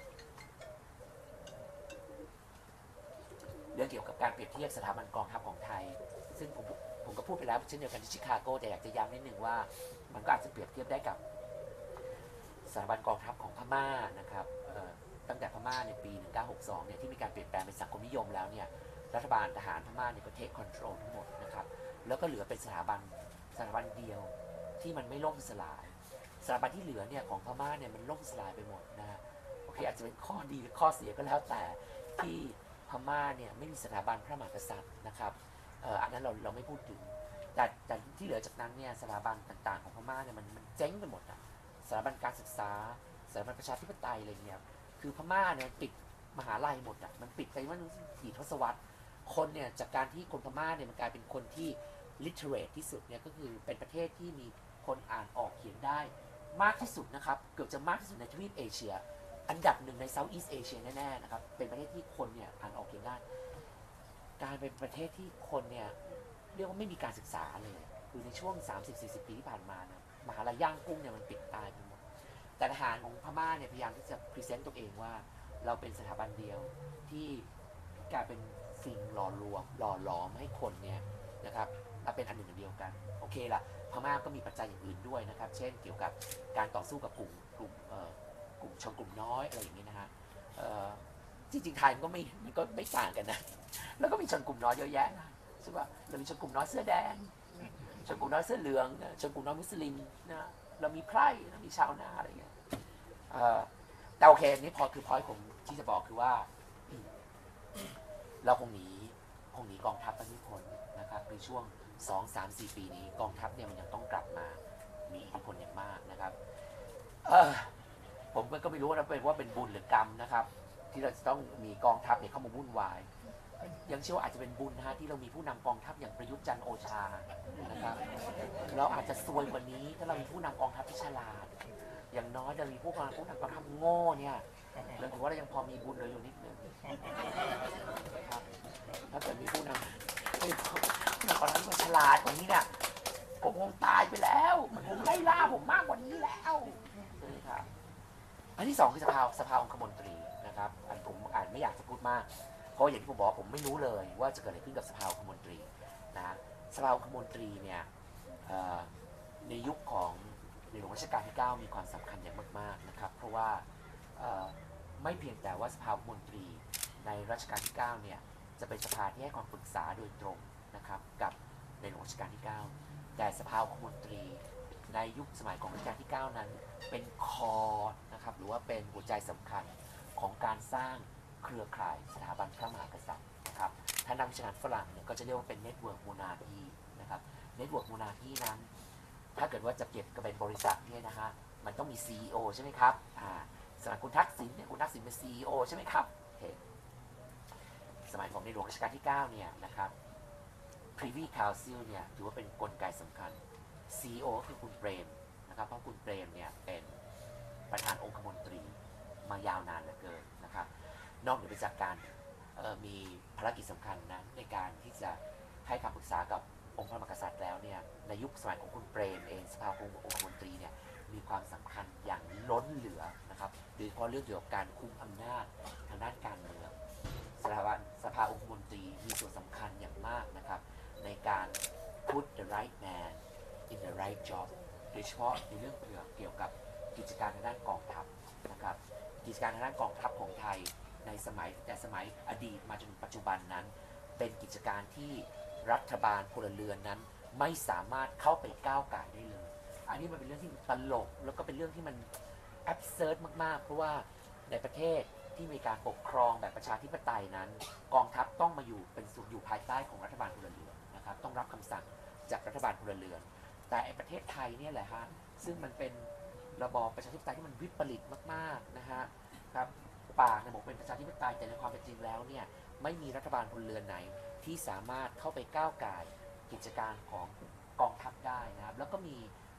เรื่องเกี่ยวกับการเปรียบเทียบสถาบันกองทัพของไทยซึ่งผมผมก็พูดไปแล้วเช่นเดียวกันที่ชิคาโกแต่อยากจะย้ำนิดนึงว่ามันก็อาจจะเปรียบเทียบได้กับสถาบันกองทัพของพม่านะครับตั้งแต่พม่าในปีหนึ่งเก้าหกสองเนี่ยที่มีการเปลี่ยนแปลงเป็นสังคมนิยมแล้วเนี่ยรัฐบาลทหารพม่าเนี่ยก็เทคคอนโทรลทั้งหมดนะครับแล้วก็เหลือเป็นสถาบันสถาบันเดียวที่มันไม่ล่มสลายสถาบันที่เหลือเนี่ยของพม่าเนี่ยมันล่มสลายไปหมดนะโอเคอาจจะเป็นข้อดีหรือข้อเสียก็แล้วแต่ที่พม่าเนี่ยไม่มีสถาบันพระมหากษัตริย์นะครับเอ่ออันนั้นเราเราไม่พูดถึงแต่แต่ที่เหลือจากนั้นเนี่ยสถาบันต่างๆของพม่าเนี่ยมันมันเจ๊งไปหมดอะสถาบันการศึกษาสถาบันประชาธิปไตยอะไรเงี้ยคือพม่าเนี่ยปิดมหาลัยหมดอะมันปิดไปว่ากี่ทศวรรษคนเนี่ยจากการที่คนพม่าเนี่ยมันกลายเป็นคนที่ literate ที่สุดเนี่ยก็คือเป็นประเทศที่มีคนอ่านออกเขียนได้มากที่สุดนะครับเกือบจะมากที่สุดในทวีปเอเชียอันดับหนึ่งใน Southeast Asia แน่ๆนะครับเป็นประเทศที่คนเนี่ยอ่านออกเขียนได้การเป็นประเทศที่คนเนี่ยเรียกว่าไม่มีการศึกษาเลยคือในช่วง สามสิบสี่สิบ ปีที่ผ่านมานะมหาลัยย่างกุ้งเนี่ยมันปิดตายไปหมดแต่ทหารของพม่าเนี่ยพยายามที่จะพรีเซนต์ตัวเองว่าเราเป็นสถาบันเดียวที่กลายเป็นสิ่งหล่อลวงหล่อหลอมให้คนเนี่ยนะครับมาเป็นอันหนึ่งอันเดียวกันโอเคล่ะพม่าก็มีปัจจัยอย่างอื่นด้วยนะครับเช่นเกี่ยวกับการต่อสู้กับกลุ่มกลุ่มเอ่อกลุ่มชนกลุ่มน้อยอะไรอย่างนี้นะฮะจริงๆไทยมันก็ไม่มันก็ไม่ต่างกันนะแล้วก็มีชนกลุ่มน้อยเยอะแยะนะใช่ป่ะเรามีชนกลุ่มน้อยเสื้อแดงชนกลุ่มน้อยเสื้อเหลืองชนกลุ่มน้อยมุสลิมนะเรามีไพร่เรามีชาวนาอะไรอย่างเงี้ยแต่โอเคนี่พอคือพอยผมที่จะบอกคือว่าเราคงหนีคงหนีกองทัพไปไม่พ้นนะครับในช่วง สอง สาม สี่ ปีนี้กองทัพเนี่ยมันยังต้องกลับมามีอิทธิพลอย่างมากนะครับผมก็ไม่รู้ว่าเป็นว่าเป็นบุญหรือกรรมนะครับที่เราจะต้องมีกองทัพเนี่ยเข้ามาวุ่นวายยังเชื่อว่าอาจจะเป็นบุญนะฮะที่เรามีผู้นำกองทัพอย่างประยุทธ์จันทร์โอชานะครับเราอาจจะซวยกว่านี้ถ้าเรามีผู้นำกองทัพที่ฉลาดอย่างน้อยจะมีผู้นำผู้นำกองทัพโง่เนี่ยเราถือว่าเรายังพอมีบุญเหลืออยู่นิดนึงครับถ้าเกิดมีผู้นำผู้นำกองทัพที่มันฉลาดกว่านี้เนี่ยผมคงตายไปแล้วมันคงไล่ล่าผมมากกว่านี้แล้วนะครับอันที่สองคือสภาสภาองคมนตรีนะครับอันผมอ่านไม่อยากจะพูดมากเพราะอย่างที่ผมบอกผมไม่รู้เลยว่าจะเกิดอะไรขึ้นกับสภาองคมนตรีนะสภาองคมนตรีเนี่ยในยุคของในหลวงรัชกาลที่เก้ามีความสำคัญอย่างมากๆนะครับเพราะว่าไม่เพียงแต่ว่าสภาองคมนตรีในรัชกาลที่เก้าเนี่ยจะเป็นสภาที่ให้ความปรึกษาโดยตรงนะครับกับในหลวงรัชกาลที่เก้าแต่สภาองคมนตรีในยุคสมัยของรัชกาลที่เก้านั้นเป็นคอนะครับหรือว่าเป็นหัวใจสำคัญของการสร้างเครือข่ายสถาบันพระมหากษัตริย์นะครับถ้านักวิชาการฝรั่งเนี่ยก็จะเรียกว่าเป็นเน็ตเวิร์กมูนาทีนะครับเน็ตเวิร์กมูนาทีนั้นถ้าเกิดว่าจะเก็บก็เป็นบริษัทเนี่ยนะฮะมันต้องมี ซี อี โอ ใช่ไหมครับอ่าสมัยคุณทักษิณเนี่ยคุณทักษิณเป็น ซี อี โอ ใช่ไหมครับโอเคสมัยของในหลวงรัชกาลที่เก้าเนี่ยนะครับ Privy Council เนี่ยถือว่าเป็นกลไกสำคัญ ซี อี โอ คือคุณเปรมนะครับเพราะคุณเปรมเนี่ยเป็นประธานองคมนตรีมายาวนานเหลือเกินนะครับนอกเหนือไปจากการมีภารกิจสำคัญนะในการที่จะให้คำปรึกษากับองค์พระมหากษัตริย์แล้วเนี่ยในยุคสมัยของคุณเปรมเองสภาองค์องคมนตรีเนี่ยมีความสำคัญอย่างล้นเหลือนะครับโดยเฉพาะเรื่องเกี่ยวกับการคุมอำนาจทางด้านการเมืองสถาบันสภาองคมนตรีมีส่วนสำคัญอย่างมากนะครับในการ put the right man in the right job โดยเฉพาะในเรื่องเกี่ยวกับกิจการทางด้านกองทัพนะครับกิจการทางด้านกองทัพของไทยในสมัยแต่สมัยอดีตมาจนถึงปัจจุบันนั้นเป็นกิจการที่รัฐบาลพลเรือนนั้นไม่สามารถเข้าไปก้าวก่ายได้เลยอันนี้มันเป็นเรื่องที่ตลกแล้วก็เป็นเรื่องที่มันแอบเซิร์ดมากๆเพราะว่าในประเทศที่มีการปกครองแบบประชาธิปไตยนั้นกองทัพต้องมาอยู่เป็นส่วนอยู่ภายใต้ของรัฐบาลพลเรือนนะครับต้องรับคำสั่งจากรัฐบาลพลเรือนแต่ประเทศไทยเนี่ยแหละฮะซึ่งมันเป็นระบอบประชาธิปไตยที่มันวิปริตมากๆนะฮะครับปากเนี่ยบอกเป็นประชาธิปไตยแต่ในความเป็นจริงแล้วเนี่ยไม่มีรัฐบาลพลเรือนไหนที่สามารถเข้าไปก้าวก่ายกิจการของกองทัพได้นะครับแล้วก็มี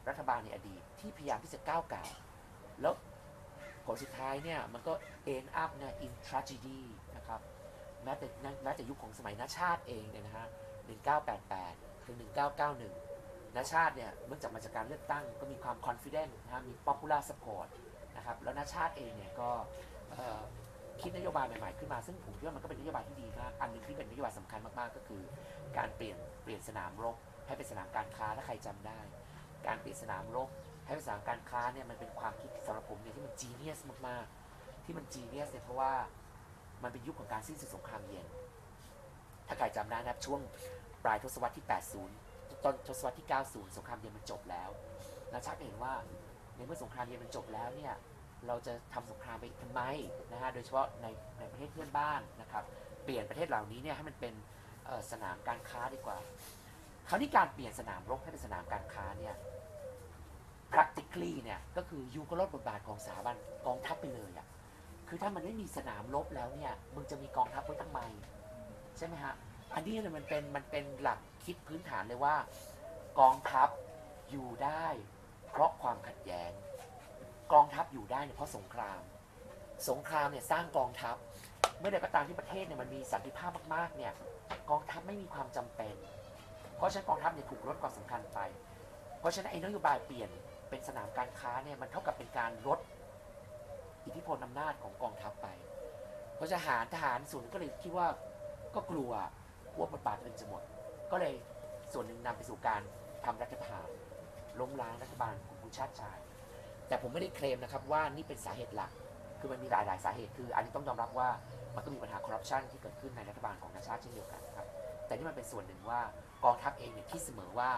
รัฐบาลในอดีตที่พยายามที่จะก้าวไก่ายแล้วผลสุดท้ายเนี่ยมันก็ end up เนี่ย in tragedy นะครับแม้แต่แม้แต่ยุคของสมัยนาชาติเองเนี่ยนะฮะหนึ่งเก้าแปดแปดถึงหนึ่งเก้าเก้าหนึ่งนาชาติเนี่ยเมื่อจากมาจากการเลือกตั้งก็มีความ confident นะฮะมี popular support นะครับแล้วนาชาติเองเนี่ยก็คิดนโยบายใหม่ๆขึ้นมาซึ่งผมคิดว่ามันก็เป็นนโยบายที่ดีมากอันหนึงที่เป็นนโยบายสำคัญมากๆก็คือการเปลี่ยนเปลี่ยนสนามรบให้เป็นสนามการค้าถ้าใครจำได้ การเปลี่ยนสนามรบให้เป็นสนามการค้าเนี่ยมันเป็นความคิดสำหรับผมเนี่ยที่มัน genius มากๆที่มัน genius เนี่ยเพราะว่ามันเป็นยุคของการสิ้นสุดสงครามเย็นถ้าใครจำได้นะครับช่วงปลายทศวรรษที่แปดสิบต้นทศวรรษที่เก้าสิบสงครามเย็นมันจบแล้วและชักเห็นว่าในเมื่อสงครามเย็นมันจบแล้วเนี่ยเราจะทำสงครามไปทำไมนะฮะโดยเฉพาะในในประเทศเพื่อนบ้านนะครับเปลี่ยนประเทศเหล่านี้เนี่ยให้มันเป็นสนามการค้าดีกว่าคราวนี้การเปลี่ยนสนามรบให้เป็นสนามการค้าเนี่ย practically เนี่ยก็คือยูก็ลดบทบาทของสถาบันกองทัพไปเลยอะคือถ้ามันไม่มีสนามรบแล้วเนี่ยมึงจะมีกองทัพไว้ทำไมใช่ไหมฮะอันนี้เนี่ยมันเป็นมันเป็นหลักคิดพื้นฐานเลยว่ากองทัพอยู่ได้เพราะความขัดแย้งกองทัพอยู่ได้เนี่ยเพราะสงครามสงครามเนี่ยสร้างกองทัพเมื่อใดก็ตามที่ประเทศเนี่ยมันมีสันติภาพมากๆเนี่ยกองทัพไม่มีความจำเป็นเพราะฉะนั้นกองทัพเนี่ยถูกลดความสำคัญไปเพราะฉะนั้นไอ้นโยบายเปลี่ยนเป็นสนามการค้าเนี่ยมันเท่ากับเป็นการลดอิทธิพลอำนาจของกองทัพไปเพราะทหารทหารส่วนก็เลยคิดว่าก็กลัวว่าบทบาทมันจะหมดก็เลยส่วนหนึ่งนำไปสู่การทำรัฐประหารล้มล้างรัฐบาลของคุณชาติชายแต่ผมไม่ได้เคลมนะครับว่านี่เป็นสาเหตุหลักคือมันมีหลายๆสาเหตุคืออันนี้ต้องยอมรับว่ามันก็มีปัญหาคอร์รัปชันที่เกิดขึ้นในรัฐบาลของชาติเช่นเดียวกันครับแต่นี่มันเป็นส่วนหนึ่งว่ากองทัพเองเนี่ยคิดเสมอว่า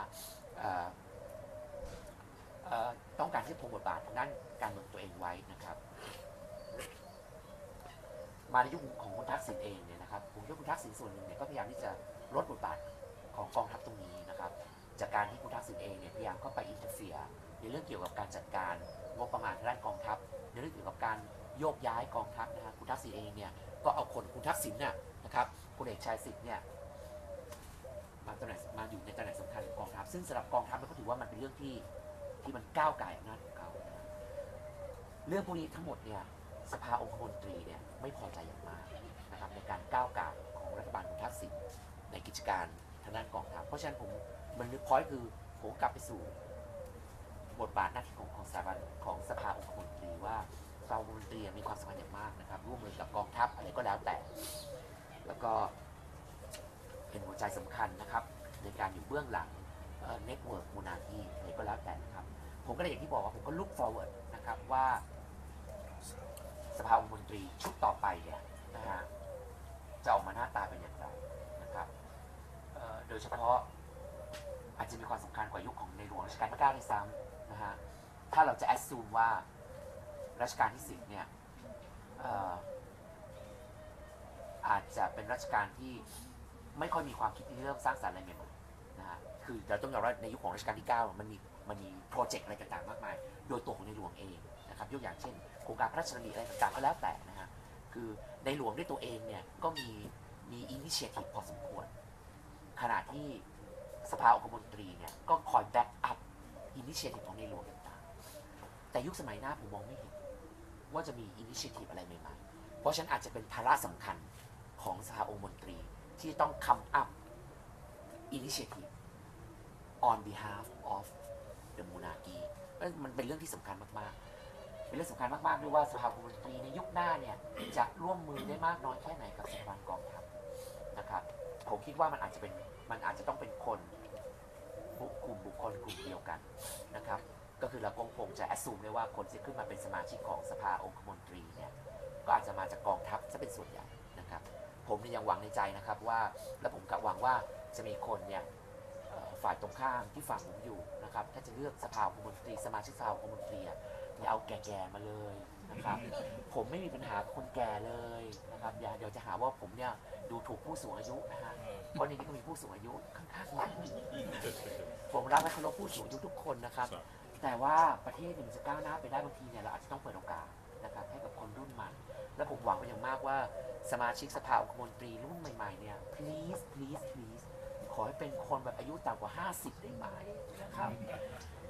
ต้องการที่จะคงบทบาททางด้านการเมืองตัวเองไว้นะครับมาในยุคของคุณทักษิณเองเนี่ยนะครับผมคิดว่าคุณทักษิณส่วนหนึ่งเนี่ยก็พยายามที่จะลดบทบาทของกองทัพตรงนี้นะครับจากการที่คุณทักษิณเองเนี่ยพยายามเข้าไปอินเตอร์เฟียร์ในเรื่องเกี่ยวกับการจัดการงบประมาณทางด้านกองทัพในเรื่องเกี่ยวกับการโยกย้ายกองทัพนะฮะคุณทักษิณเองเนี่ยก็เอาคนคุณทักษิณน่ะนะครับคุณเอกชัยศิษย์เนี่ยมาตำแหน่งมาอยู่ในตำแหน่งสำคัญของกองทัพซึ่งสำหรับกองทัพมันก็ถือว่ามันเป็นเรื่องที่ที่มันก้าวไก่อำนาจของเขาเรื่องพวกนี้ทั้งหมดเนี่ยสภาองคมนตรีเนี่ยไม่พอใจอย่างมากนะครับในการก้าวไก่ของรัฐบาลคุณทักษิณในกิจการทางด้านกองทัพเพราะฉะนั้นผมมันนึกพอยต์คือผมกลับไปสู่บทบาทหน้าที่ของของสถาบันของสภาองคมนตรีว่าสภาองคมนตรีมีความสำคัญอย่างมากนะครับร่วมมือกับกองทัพอะไรก็แล้วแต่แล้วก็เป็นหัวใจสำคัญนะครับในการอยู่เบื้องหลังเน็ตเวิร์กมูนาทีอะไรก็แล้วแต่นะครับผมก็เลยอย่างที่บอกว่าผมก็ look forward นะครับว่าสภาองคมนตรีชุดต่อไปเนี่ยนะฮะจะออกมาหน้าตาเป็นอย่างไรนะครับโดยเฉพาะอาจจะมีความสำคัญกว่ายุคของในหลวงรัชกาลที่เก้าด้วยซ้ำนะฮะถ้าเราจะ assume ว่ารัชกาลที่สิบเนี่ยอาจจะเป็นรัชกาลที่ไม่ค่อยมีความคิดที่เริ่มสร้างสรรค์อะไรใหม่ๆนะฮะคือเราต้องยอมรับในยุคของรัชกาลที่เก้ามันมีมันมีโปรเจกต์อะไรต่างๆมากมายโดยตัวของในหลวงเองนะครับยกอย่างเช่นโครงการพระราชดำริอะไรต่างๆก็แล้วแต่นะฮะคือในหลวงด้วยตัวเองเนี่ยก็มีมีอินิเชียทีฟพอสมควรขณะที่สภาองคมนตรีเนี่ยก็คอยแบ็กอัพอินิเชียทีฟของในหลวงต่างๆแต่ยุคสมัยหน้าผมมองไม่เห็นว่าจะมีอินิเชียทีฟอะไรใหม่ๆเพราะฉะนั้นอาจจะเป็นภาระสำคัญของสภาองคมนตรีที่ต้อง come up initiative on behalf of the monarchy มันเป็นเรื่องที่สำคัญมากๆเป็นเรื่องสำคัญมากๆด้วยว่าสภาองคมนตรีในยุคหน้าเนี่ยจะร่วมมือได้มากน้อยแค่ไหนกับสถาบันกองทัพนะครับผมคิดว่ามันอาจจะเป็นมันอาจจะต้องเป็นคนกลุ่มบุคคลกลุ่มเดียวกันนะครับก็คือเราคงจะ assume ได้ว่าคนที่ขึ้นมาเป็นสมาชิกของสภาองคมนตรีเนี่ยก็อาจจะมาจากกองทัพซะเป็นส่วนใหญ่นะครับผมยังหวังในใจนะครับว่าและผมก็หวังว่าจะมีคนเนี่ยฝ่ายตรงข้ามที่ฝั่งผมอยู่นะครับถ้าจะเลือกสภาองคมนตรีสมาชิกสภาองคมนตรีอย่าเอาแก่ๆมาเลยนะครับผมไม่มีปัญหาคนแก่เลยนะครับอย่าเดี๋ยวจะหาว่าผมเนี่ยดูถูกผู้สูงอายุนะฮะเพราะในนี้ก็มีผู้สูงอายุค่อนข้างมากผมรักและเคารพผู้สูงอายุทุกคนนะครับแต่ว่าประเทศเนี่ยมันจะก้าวหน้าไปได้บางทีเนี่ยเราอาจจะต้องเปิดโอกาสนะครับให้กับคนรุ่นใหม่และผมหวังเป็นอย่างมากว่าสมาชิกสภาองคมนตรีรุ่นใหม่ๆเนี่ย please please please ขอให้เป็นคนแบบอายุต่ำกว่าห้าสิบได้ไหมนะครับเอ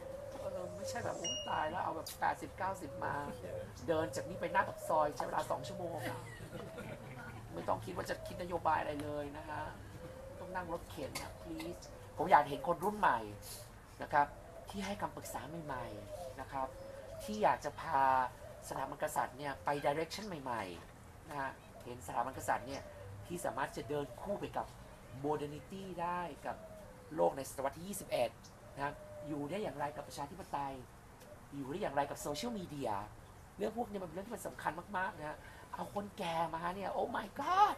เออไม่ใช่แบบโอ้ตายแล้วเอาแบบแปดสิบเก้าสิบมา เดินจากนี้ไปหน้าปากซอยใช้เวลาสองชั่วโมงอะไม่ต้องคิดว่าจะคิดนโยบายอะไรเลยนะฮะต้องนั่งรถเข็นนะ please ผมอยากเห็นคนรุ่นใหม่นะครับที่ให้คำปรึกษาใหม่ๆนะครับที่อยากจะพาสถาบันกษัตริย์เนี่ยไป direction ใหม่ๆนะฮะเห็นสถาบันกษัตริย์เนี่ยที่สามารถจะเดินคู่ไปกับ modernity ได้กับโลกในศตวรรษที่ยี่สิบเอ็ดนะครับอยู่ได้อย่างไรกับประชาธิปไตยอยู่ได้อย่างไรกับโซเชียลมีเดียเรื่องพวกนี้มันเป็นเรื่องที่มันสำคัญมากๆนะเอาคนแก่มาเนี่ยโอ้ my god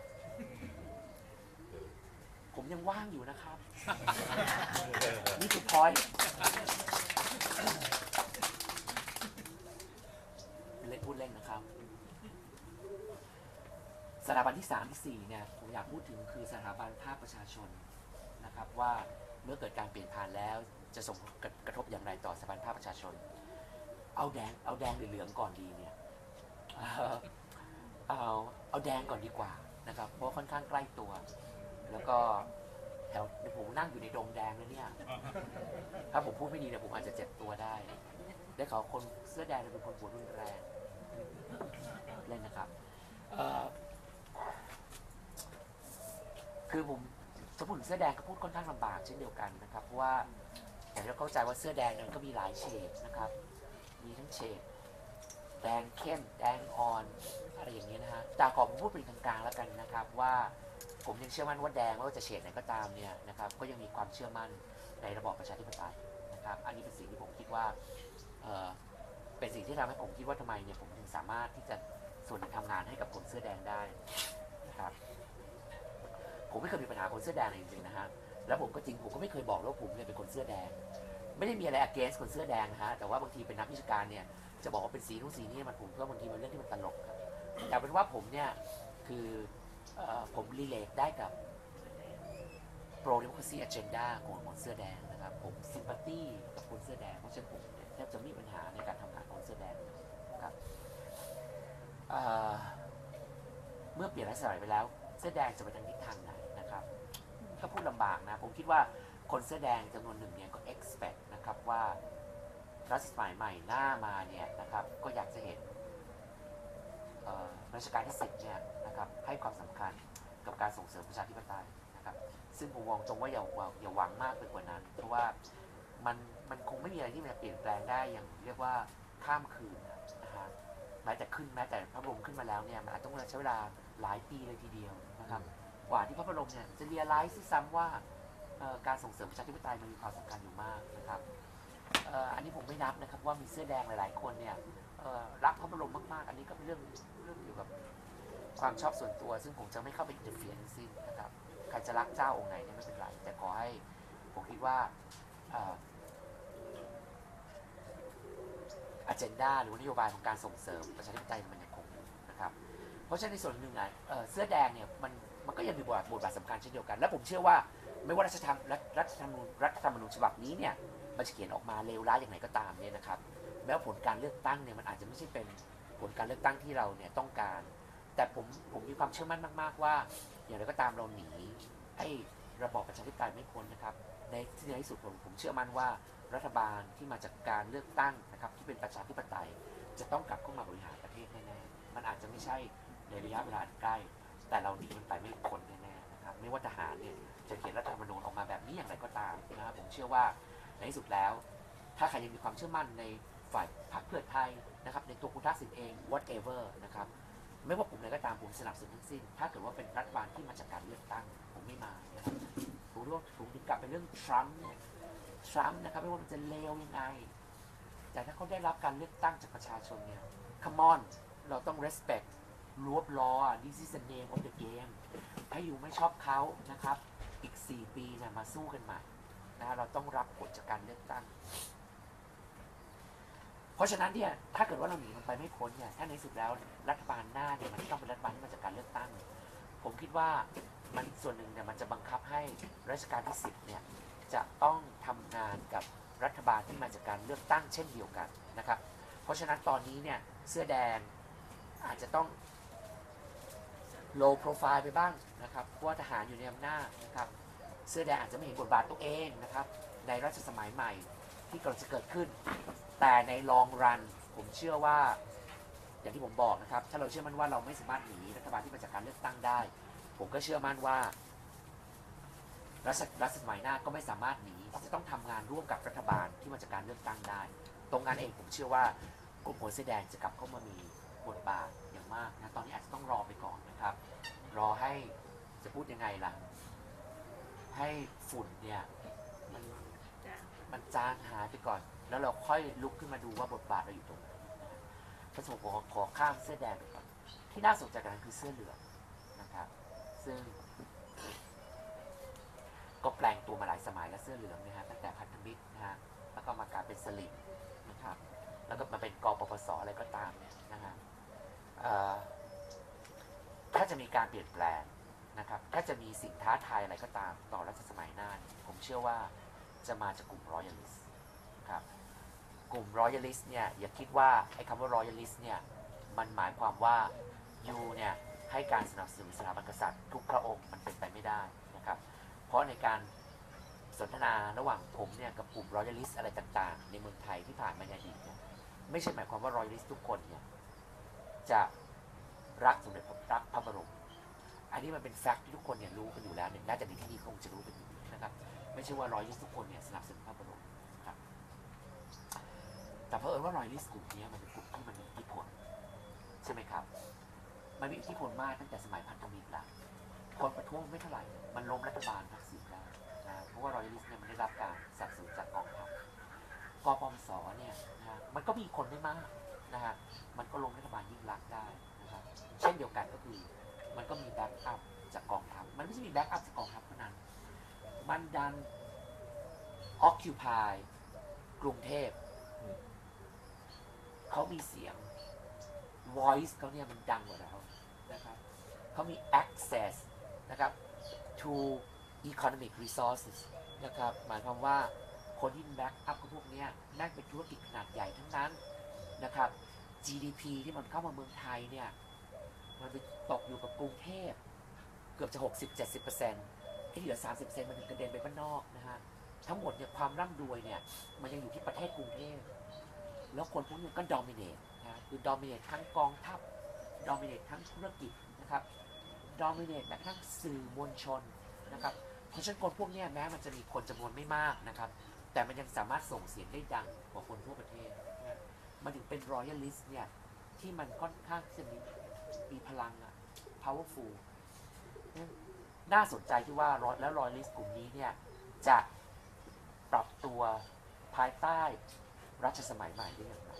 ผมยังว่างอยู่นะครับ นี่คือ point เล่นพูดเล่นนะครับสถาบันที่สามที่สี่เนี่ยผมอยากพูดถึงคือสถาบันภาคประชาชนนะครับว่าเมื่อเกิดการเปลี่ยนผ่านแล้วจะส่งกระทบอย่างไรต่อสถาบันภาคประชาชนเอาแดงเอาแดงหรือเหลืองก่อนดีเนี่ยเอาเอาแดงก่อนดีกว่านะครับเพราะค่อนข้างใกล้ตัวแล้วก็แถวผมนั่งอยู่ในดงแดงแล้วเนี่ยถ้าผมพูดไม่ดีเนี่ยผมอาจจะเจ็บตัวได้ได้ข่าวคนเสื้อแดงเป็นคนหัวรุนแรงเล่นนะครับคือผมจะพูดถึงเสื้อแดงก็พูดค่อนข้างลำบากเช่นเดียวกันนะครับเพราะว่าอย่างที่เราเข้าใจว่าเสื้อแดงนั้นก็มีหลายเฉดนะครับมีทั้งเฉดแดงเข้มแดงอ่อนอะไรอย่างนี้นะฮะแต่ขอผมพูดเป็นกลางๆแล้วกันนะครับว่าผมยังเชื่อมั่นว่าแดงไม่ว่าจะเฉดไหนก็ตามเนี่ยนะครับก็ยังมีความเชื่อมั่นในระบอบประชาธิปไตยนะครับอันนี้เป็นสิ่งที่ผมคิดว่าเอ่อเป็นสิ่งที่ทำให้ผมคิดว่าทำไมเนี่ยผมถึงสามารถที่จะส่วนทำงานให้กับคนเสื้อแดงได้นะครับผมไม่เคยมีปัญหาคนเสื้อแดงจริงๆนะฮะแล้วผมก็จริงผมก็ไม่เคยบอกว่าผมเนี่ยเป็นคนเสื้อแดงไม่ได้มีอะไร against คนเสื้อแดงนะฮะแต่ว่าบางทีเป็นนักวิชาการเนี่ยจะบอกว่าเป็นสีนู้นสีนี้มันผมก็บางทีมันเรื่องที่มันตลกครับแต่เป็นว่าผมเนี่ยคือผมรีเลทได้กับ pro democracy agenda ของคนเสื้อแดงนะครับผม sympathy กับคนเสื้อแดงเพราะฉะนั้นผมแทบจะไม่มีปัญหาในการทำงานคนเสื้อแดงนะครับเมื่อเปลี่ยนรัฐสมัยไปแล้วเสื้อแดงจะไปทางทิศทางไหนนะครับก็พูดลำบากนะผมคิดว่าคนเสื้อแดงจำนวนหนึ่งเนี่ยก็ expect นะครับว่ารัฐสมัยใหม่หน้ามาเนี่ยนะครับก็อยากจะเห็นรัชกาลที่สิบเนี่ยนะครับให้ความสำคัญกับการส่งเสริมประชาธิปไตยนะครับซึ่งผมมองตรงว่าอย่าอย่าหวังมากไปกว่านั้นเพราะว่ามันมันคงไม่มีอะไรที่มันเปลี่ยนแปลงได้อย่างเรียกว่าข้ามคืนนะฮะแม้แต่ขึ้นแม้แต่พระบรมขึ้นมาแล้วเนี่ยมันอาจต้องใช้เวลาหลายปีเลยทีเดียวนะครับกว่าที่พระบรมเนี่ยจะเรียลไลซ์ซ้ำว่าการส่งเสริมประชาธิปไตยมันมีความสำคัญอยู่มากนะครับอันนี้ผมไม่นับนะครับว่ามีเสื้อแดงหลายๆคนเนี่ยรักพระบรมมากๆอันนี้ก็เป็นเรื่องเรื่องเกี่ยวกับความชอบส่วนตัวซึ่งผมจะไม่เข้าไปอินเตอร์เฟียร์ทั้งสิ้นนะครับใครจะรักเจ้าองค์ไหนเนี่ยไม่เป็นไรแต่ขอให้ผมคิดว่าอเจนดาหรือนโยบายของการส่งเสริมประชาธิปไตยมันยังคงอยู่นะครับเพราะฉะนั้นในส่วนหนึ่งอ่ะเสื้อแดงเนี่ยมันมันก็ยังมีบทบาทสำคัญเช่นเดียวกันและผมเชื่อว่าไม่ว่ารัฐธรรมรัฐธรรมนูญรัฐธรรมนูญฉบับนี้เนี่ยมันจะเขียนออกมาเลวร้ายอย่างไรก็ตามเนี่ยนะครับแม้ว่าผลการเลือกตั้งเนี่ยมันอาจจะไม่ใช่เป็นผลการเลือกตั้งที่เราเนี่ยต้องการแต่ผมผมมีความเชื่อมั่นมากๆว่าอย่างไรก็ตามเราหนีไอ้ระบอบประชาธิปไตยไม่พ้นนะครับในที่สุดผมผมเชื่อมั่นว่ารัฐบาลที่มาจากการเลือกตั้งนะครับที่เป็นประชาธิปไตยจะต้องกลับเข้ามาบริหารประเทศแน่ๆมันอาจจะไม่ใช่ในระยะเวลาใกล้แต่เราหนีมันไปไม่พ้นแน่ๆนะครับไม่ว่าทหารเนี่ยจะเขียนรัฐธรรมนูญออกมาแบบนี้อย่างไรก็ตามนะครับผมเชื่อว่าในที่สุดแล้วถ้าใครยังมีความเชื่อมั่นในฝ่ายพรรคเพื่อไทยนะครับในตัวคุณทักษิณเอง whatever นะครับไม่ว่าผมไหนก็ตามผมสนับสนุนทั้งสิ้นถ้าเกิดว่าเป็นรัฐบาลที่มาจากการเลือกตั้งผมไม่มานะครับผมรู้ว่าผมถึงกลับไปเรื่องทรัมป์เนี่ยทรัมป์นะครับไม่ว่ามันจะเลวยังไงแต่ถ้าเขาได้รับการเลือกตั้งจากประชาชนเนี่ย come on เราต้อง respect rule of law this is the name of the game ถ้าอยู่ไม่ชอบเขานะครับอีกสี่ปีเนี่ยมาสู้กันใหม่นะเราต้องรับผลจากการเลือกตั้งเพราะฉะนั้นเนี่ยถ้าเกิดว่าเราหนีมันไปไม่พ้นเนี่ยถ้าในสุดแล้วรัฐบาลหน้าเนี่ยมันต้องเป็นรัฐบาลที่มาจากการเลือกตั้งผมคิดว่ามันส่วนหนึ่งเนี่ยมันจะบังคับให้รัชกาลที่สิบเนี่ยจะต้องทำงานกับรัฐบาลที่มาจากการเลือกตั้งเช่นเดียวกันนะครับเพราะฉะนั้นตอนนี้เนี่ยเสื้อแดงอาจจะต้อง low profile ไปบ้างนะครับเพราะว่าทหารอยู่ในอำนาจนะครับเสื้อแดงอาจจะไม่เห็นบทบาทตัวเองนะครับในรัชสมัยใหม่ที่กำลังจะเกิดขึ้น แต่ในลองรันผมเชื่อว่าอย่างที่ผมบอกนะครับถ้าเราเชื่อมั่นว่าเราไม่สามารถหนีรัฐบาลที่มาจากการเลือกตั้งได้ ผมก็เชื่อมั่นว่ารัฐรัฐสมัยหน้าก็ไม่สามารถหนีจะต้องทำงานร่วมกับรัฐบาลที่มาจากการเลือกตั้งได้ ตรงนั้นเองผมเชื่อว่ากลุ่มคนเสื้อแดงจะกลับเข้ามามีบทบาทอย่างมากนะตอนนี้อาจจะต้องรอไปก่อนนะครับรอให้จะพูดยังไงล่ะให้ฝุ่นเนี่ยมันมันจางหายไปก่อนแล้วเราค่อยลุกขึ้นมาดูว่าบทบาทเราอยู่ตรงไหนถ้าสมมติผมขอข้ามเสื้อแดงไปก่อนที่น่าสนใจกันคือเสื้อเหลืองนะครับซึ่งก็แปลงตัวมาหลายสมัยแล้วเสื้อเหลืองนะฮะตั้งแต่พันธมิตรนะฮะแล้วก็มากลายเป็นสลิมนะครับแล้วก็มาเป็นกปปสอะไรก็ตามเนี่ยนะฮะถ้าจะมีการเปลี่ยนแปลงนะครับถ้าจะมีสิ่งท้าทายอะไรก็ตามต่อรัชสมัยหน้าผมเชื่อว่าจะมาจากกลุ่มรอยัลลิสต์ครับกลุ่มรอยัลลิสต์เนี่ยอย่าคิดว่าไอ้คำว่ารอยัลลิสต์เนี่ยมันหมายความว่ายูเนี่ยให้การสนับสนุนสถาบันกษัตริย์ทุกพระองค์มันเป็นไปไม่ได้นะครับเพราะในการสนทนาระหว่างผมเนี่ยกับกลุ่มรอยัลลิสต์อะไรต่างๆในเมืองไทยที่ผ่านมาในอดีตเนี่ยไม่ใช่หมายความว่ารอยัลลิสต์ทุกคนเนี่ยจะรักสมเด็จพระรักพระบรมอันนี้มันเป็นแฟกต์ที่ทุกคนเนี่ยรู้กันอยู่แล้วเนี่ยน่าจะในที่นี้คงจะรู้กันอยู่นะครับไม่ใช่ว่ารอยัลลิสต์ทุกคนเนี่ยสนับสนุนพระบรมครับแต่เพราะเอิญว่ารอยัลลิสต์กลุ่มนี้มันเป็นกลุ่มที่มันมีอิทธิพลใช่ไหมครับมันมีอิทธิพลมากตั้งแต่สมัยพันธมิตรแล้วคนประท้วงไม่เท่าไหร่มันล้มรัฐบาลทักษิณได้นะเพราะว่ารอยัลลิสต์เนี่ยมันได้รับการสนับสนุนจากกองทัพกปปสเนี่ยนะมันก็มีคนไม่มากนะฮะมันก็ล้มรัฐบาลยิ่งรักษณ์ได้นะครับเช่นเดียวกันก็คือมันก็มีแบ็กอัพจากกองทัพมันไม่ใช่มีแบ็กอัพจากกองทัพเท่านั้นมันดัน occupy กรุงเทพเขามีเสียง voice เขาเนี่ยมันดังกว่าเรานะครับเขามี access นะครับ to economic resources นะครับหมายความว่าคนที่แบ็กอัพพวกนี้นั่นเป็นธุรกิจขนาดใหญ่ทั้งนั้นนะครับ จี ดี พี ที่มันเข้ามาเมืองไทยเนี่ยมันไปตกอยู่กับกรุงเทพเกือบจะ หกสิบถึงเจ็ดสิบเปอร์เซ็นต์ ที่เหลือ สามสิบเปอร์เซ็นต์ มันกระเด็นไปบ้านนอกนะฮะทั้งหมดเนี่ยความร่ำรวยเนี่ยมันยังอยู่ที่ประเทศกรุงเทพแล้วคนพวกนี้ก็ dominate นะคือ dominate ทั้งกองทัพ dominate ทั้งธุรกิจนะครับ dominate แม้กระทั่งสื่อมวลชนนะครับเพราะฉะนั้นคนพวกนี้แม้มันจะมีคนจำนวนไม่มากนะครับแต่มันยังสามารถส่งเสียงได้ดังกว่าคนทั่วประเทศนะมันถึงเป็น royalist เนี่ยที่มันค่อนข้างจะมีมีพลังอะ powerful น่าสนใจที่ว่าแล้ว royalist กลุ่มนี้เนี่ยจะปรับตัวภายใต้รัชสมัยใหม่ได้อย่างไร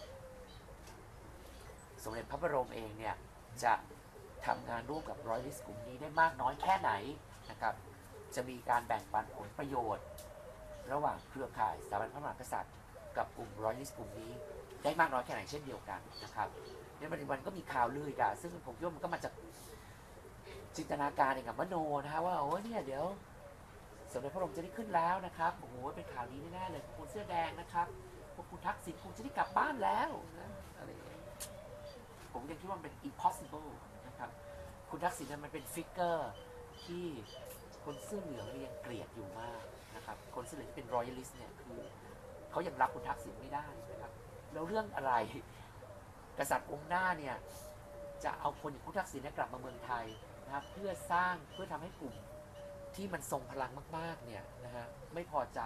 สมเด็จพระบรมเองเนี่ยจะทำงานร่วมกับ royalist กลุ่มนี้ได้มากน้อยแค่ไหนนะครับจะมีการแบ่งปันผลประโยชน์ระหว่างเครือข่ายสถาบันพระมหากษัตริย์กับกลุ่ม royalist กลุ่มนี้ได้มากน้อยแค่ไหนเช่นเดียวกันนะครับในปัจจุบันก็มีข่าวลืออีกอะซึ่งผมคิดว่ามันก็มาจากจินตนาการเองกับมโนนะฮะว่าโอ้ยเนี่ยเดี๋ยวสมเด็จพระบรมจะได้ขึ้นแล้วนะครับโอ้โหเป็นข่าวดีแน่ๆเลยพวกคุณเสื้อแดงนะครับพวกคุณทักษิณคงจะได้กลับบ้านแล้วนะอะไรผมยังคิดว่ามันเป็น impossible นะครับคุณทักษิณนั้นมันเป็นฟิกเกอร์ที่คนเสื้อเหลืองเนี่ยยังเกลียดอยู่มากนะครับคนเสื้อเหลืองที่เป็น royalist เนี่ยคือเขายังรับคุณทักษิณไม่ได้นะครับแล้วเรื่องอะไรกษัตริย์องค์หน้าเนี่ยจะเอาคนอย่างคุณทักษิณกลับมาเมืองไทยนะครับเพื่อสร้างเพื่อทำให้กลุ่มที่มันทรงพลังมากๆเนี่ยนะฮะไม่พอใจ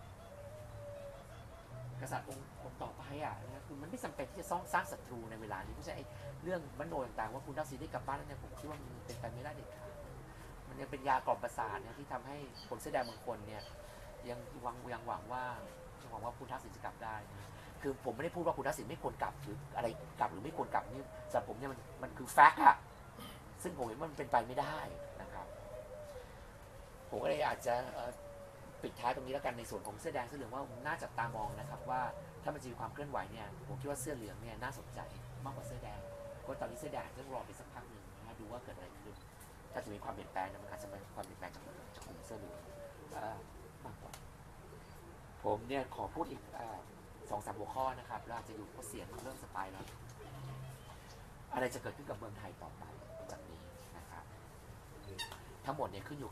กษัตริย์องค์องค์ต่อไปอ่ะนะคือมันไม่จำเป็นที่จะสร้างสร้างศัตรูในเวลานี้เพราะฉะนั้นเรื่องมโนต่างๆว่าคุณทักษิณได้กลับบ้านแล้วเนี่ยผมคิดว่ามันเป็นไปไม่ได้เด็ดขาดมันยังเป็นยากล่อมประสาทเนี่ยที่ทำให้คนเสื้อแดงบางคนเนี่ยยังหวังยังหวังว่าหวังว่าคุณทักษิณจะกลับได้นะคือผมไม่ได้พูดว่าคุณทักษิณไม่ควรกลับหรืออะไรกลับหรือไม่ควรกลับนี่สำหรับผมเนี่ยมันมันคือแฟกต์อะซึ่งผมเห็นว่ามันเป็นไปไม่ได้นะครับผมก็เลยอาจจะปิดท้ายตรงนี้แล้วกันในส่วนของเสื้อแดงเสื้อเหลืองว่าน่าจับตามองนะครับว่าถ้ามันจะมีความเคลื่อนไหวเนี่ยผมคิดว่าเสื้อเหลืองเนี่ยน่าสนใจมากกว่าเสื้อแดงเพราะตอนนี้เสื้อแดงต้องรอไปสักพักหนึ่งนะดูว่าเกิดอะไรขึ้นถ้าจะมีความเปลี่ยนแปลงมันอาจจะเป็นความเปลี่ยนแปลงจากจากกลุ่มเสื้อเหลืองมากกว่าผมเนี่ยขอพูดอีกสองสามหัวข้อนะครับแล้วจะอยู่เพราะเสียงเรื่องสปายแล้วอะไรจะเกิดขึ้นกับเมืองไทยต่อไปจากนี้นะครับทั้งหมดเนี่ยขึ้นอยู่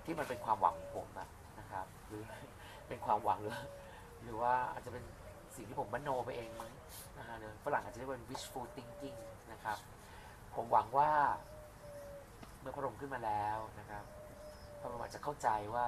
ที่มันเป็นความหวังของผมอะนะครับหรือ เป็นความหวังหรือหรือว่าอาจจะเป็นสิ่งที่ผมมโนไปเองมั้งนะฮะฝรั่งอาจจะเรียกว่า wishful thinking นะครับผมหวังว่าเมื่อพระองค์ขึ้นมาแล้วนะครับพระองค์อาจจะเข้าใจว่า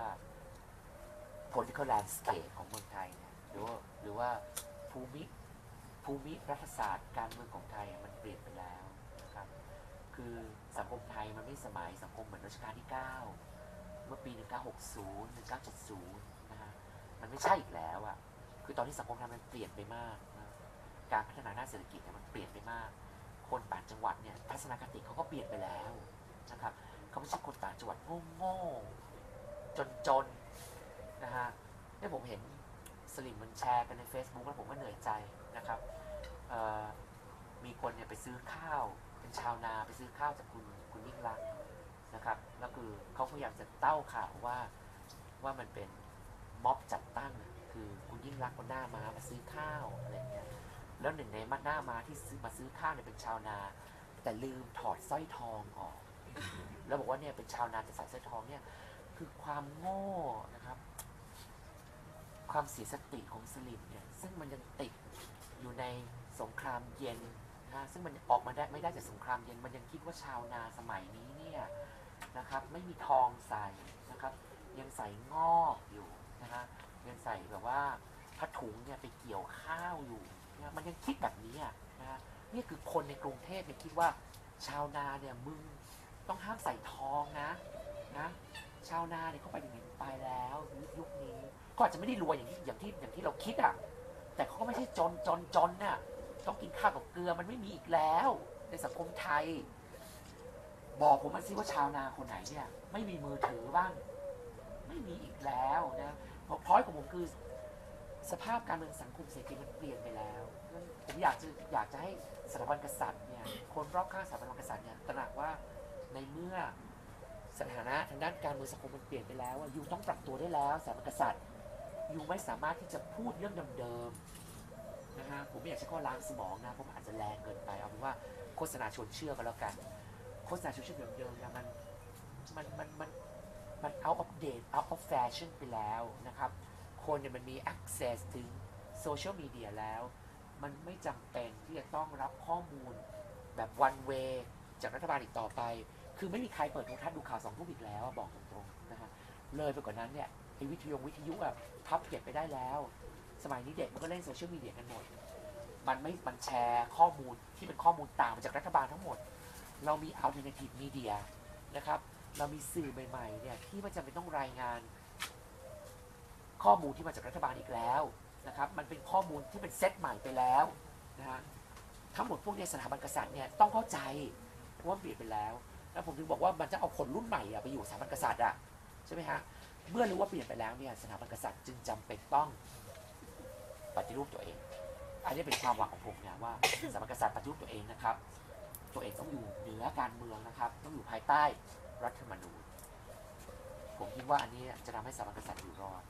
political landscape ของเมืองไทยเนี่ยหรือว่าหรือว่าภูมิภูมิรัฐศาสตร์การเมืองของไทยมันเปลี่ยนไปแล้วนะครับคือสังคมไทยมันไม่สมัยสังคมเหมือนรัชกาลที่เก้าเมื่อปีหนึ่งเก้าหกศูนย์ หนึ่งเก้าเจ็ดศูนย์นะฮะมันไม่ใช่อีกแล้วอ่ะคือตอนนี้สังคมไทยมันเปลี่ยนไปมากนะการพัฒนาด้านเศรษฐกิจเนี่ยมันเปลี่ยนไปมากคนต่างจังหวัดเนี่ยทัศนคติเขาก็เปลี่ยนไปแล้วนะครับเขาไม่ใช่คนต่างจังหวัดโง่ๆจนๆนะฮะที่ผมเห็นสลิมมันแชร์กันใน Facebook แล้วผมก็เหนื่อยใจนะครับมีคนเนี่ยไปซื้อข้าวเป็นชาวนาไปซื้อข้าวจากคุณคุณยิ่งรักษณ์นะครับแล้วคือเขาพยายามจะเต้าข่าวว่าว่ามันเป็นม็อบจัดตั้งคือคุณยิ่งรักษณ์คนหน้ามามาซื้อข้าวอะไรเงี้ยแล้วหนึ่งในหน้ามาที่ซื้อมาซื้อข้าวเนี่ยเป็นชาวนาแต่ลืมถอดสร้อยทองออกแล้วบอกว่าเนี่ยเป็นชาวนาแต่ใส่สร้อยทองเนี่ยคือความโง่นะครับความเสียสติของสลิมเนี่ยซึ่งมันยังติดอยู่ในสงครามเย็นนะซึ่งมันออกมาได้ไม่ได้จากสงครามเย็นมันยังคิดว่าชาวนาสมัยนี้เนี่ยนะครับไม่มีทองใส่นะครับยังใส่งอกอยู่นะฮะยังใส่แบบว่าผ้าถุงเนี่ยไปเกี่ยวข้าวอยู่นะมันยังคิดแบบนี้นะฮะนี่คือคนในกรุงเทพเนี่ยคิดว่าชาวนาเนี่ยมึงต้องห้ามใส่ทองนะนะชาวนาเนี่ยเขาไปอย่างนี้ไปแล้วยุคนี้ก็อาจจะไม่ได้รวยอย่างที่อย่างที่อย่างที่เราคิดอ่ะแต่เขาก็ไม่ใช่จนจนจนน่ะต้องกินข้าวกับเกลือมันไม่มีอีกแล้วในสังคมไทยบอกผมมาสิว่าชาวนาคนไหนเนี่ยไม่มีมือถือบ้างไม่มีอีกแล้วนะเพราะพอยของผมคือสภาพการเมืองสังคมเศรษฐกิจมันเปลี่ยนไปแล้วผมอยากจะอยากจะให้สถาบันกษัตริย์เนี่ยคนรอบข้างสถาบันกษัตริย์เนี่ยตระหนักว่าในเมื่อสถานะทางด้านการเมืองสังคมมันเปลี่ยนไปแล้วยูต้องปรับตัวได้แล้วสถาบันกษัตริย์ยูไม่สามารถที่จะพูดเรื่องเดิมๆนะฮะผมไม่อยากใช้ข้อล้างสมองนะเพราะมันอาจจะแรงเกินไปเอาเป็นว่าโฆษณาชวนเชื่อกันแล้วกันโฆษณาชวนเชื่อเดิมๆนะมันมันมันมันมัน out of date out of fashion ไปแล้วนะครับคนเนี่ยมันมี access ถึงโซเชียลมีเดียแล้วมันไม่จำเป็นที่จะต้องรับข้อมูลแบบ one way จากรัฐบาลอีกต่อไปคือไม่มีใครเปิดโทรทัศน์ดูข่าวสองทุ่มอีกแล้วบอกตรงๆนะฮะเลยไปกว่านั้นเนี่ยไอ้วิทยุวิทยุอะพับเก็บไปได้แล้วสมัยนี้เด็กมันก็เล่นโซเชียลมีเดียกันหมดมันไม่มันแชร์ข้อมูลที่เป็นข้อมูลต่างมาจากรัฐบาลทั้งหมดเรามี alternative media นะครับเรามีสื่อใหม่ๆเนี่ยที่ไม่จำเป็นต้องรายงานข้อมูลที่มาจากรัฐบาลอีกแล้วนะครับมันเป็นข้อมูลที่เป็นเซตใหม่ไปแล้วนะฮะทั้งหมดพวกนี้สถาบันกษัตริย์เนี่ยต้องเข้าใจว่าเปลี่ยนไปแล้วแล้วผมถึงบอกว่ามันจะเอาคนรุ่นใหม่อะไปอยู่สถาบันกษัตริย์อะใช่ไหมฮะเมื่อรู้ว่าเปลี่ยนไปแล้วเนี่ยสถาบันกษัตริย์จึงจำเป็นต้องปฏิรูปตัวเองอันนี้เป็นความหวังของผมนะว่าสถาบันกษัตริย์ปฏิรูปตัวเองนะครับตัวเองต้องอยู่เหนือการเมืองนะครับต้องอยู่ภายใต้รัฐธรรมนูญผมคิดว่าอันนี้จะทำให้สถาบันกษัตริย์อยู่รอด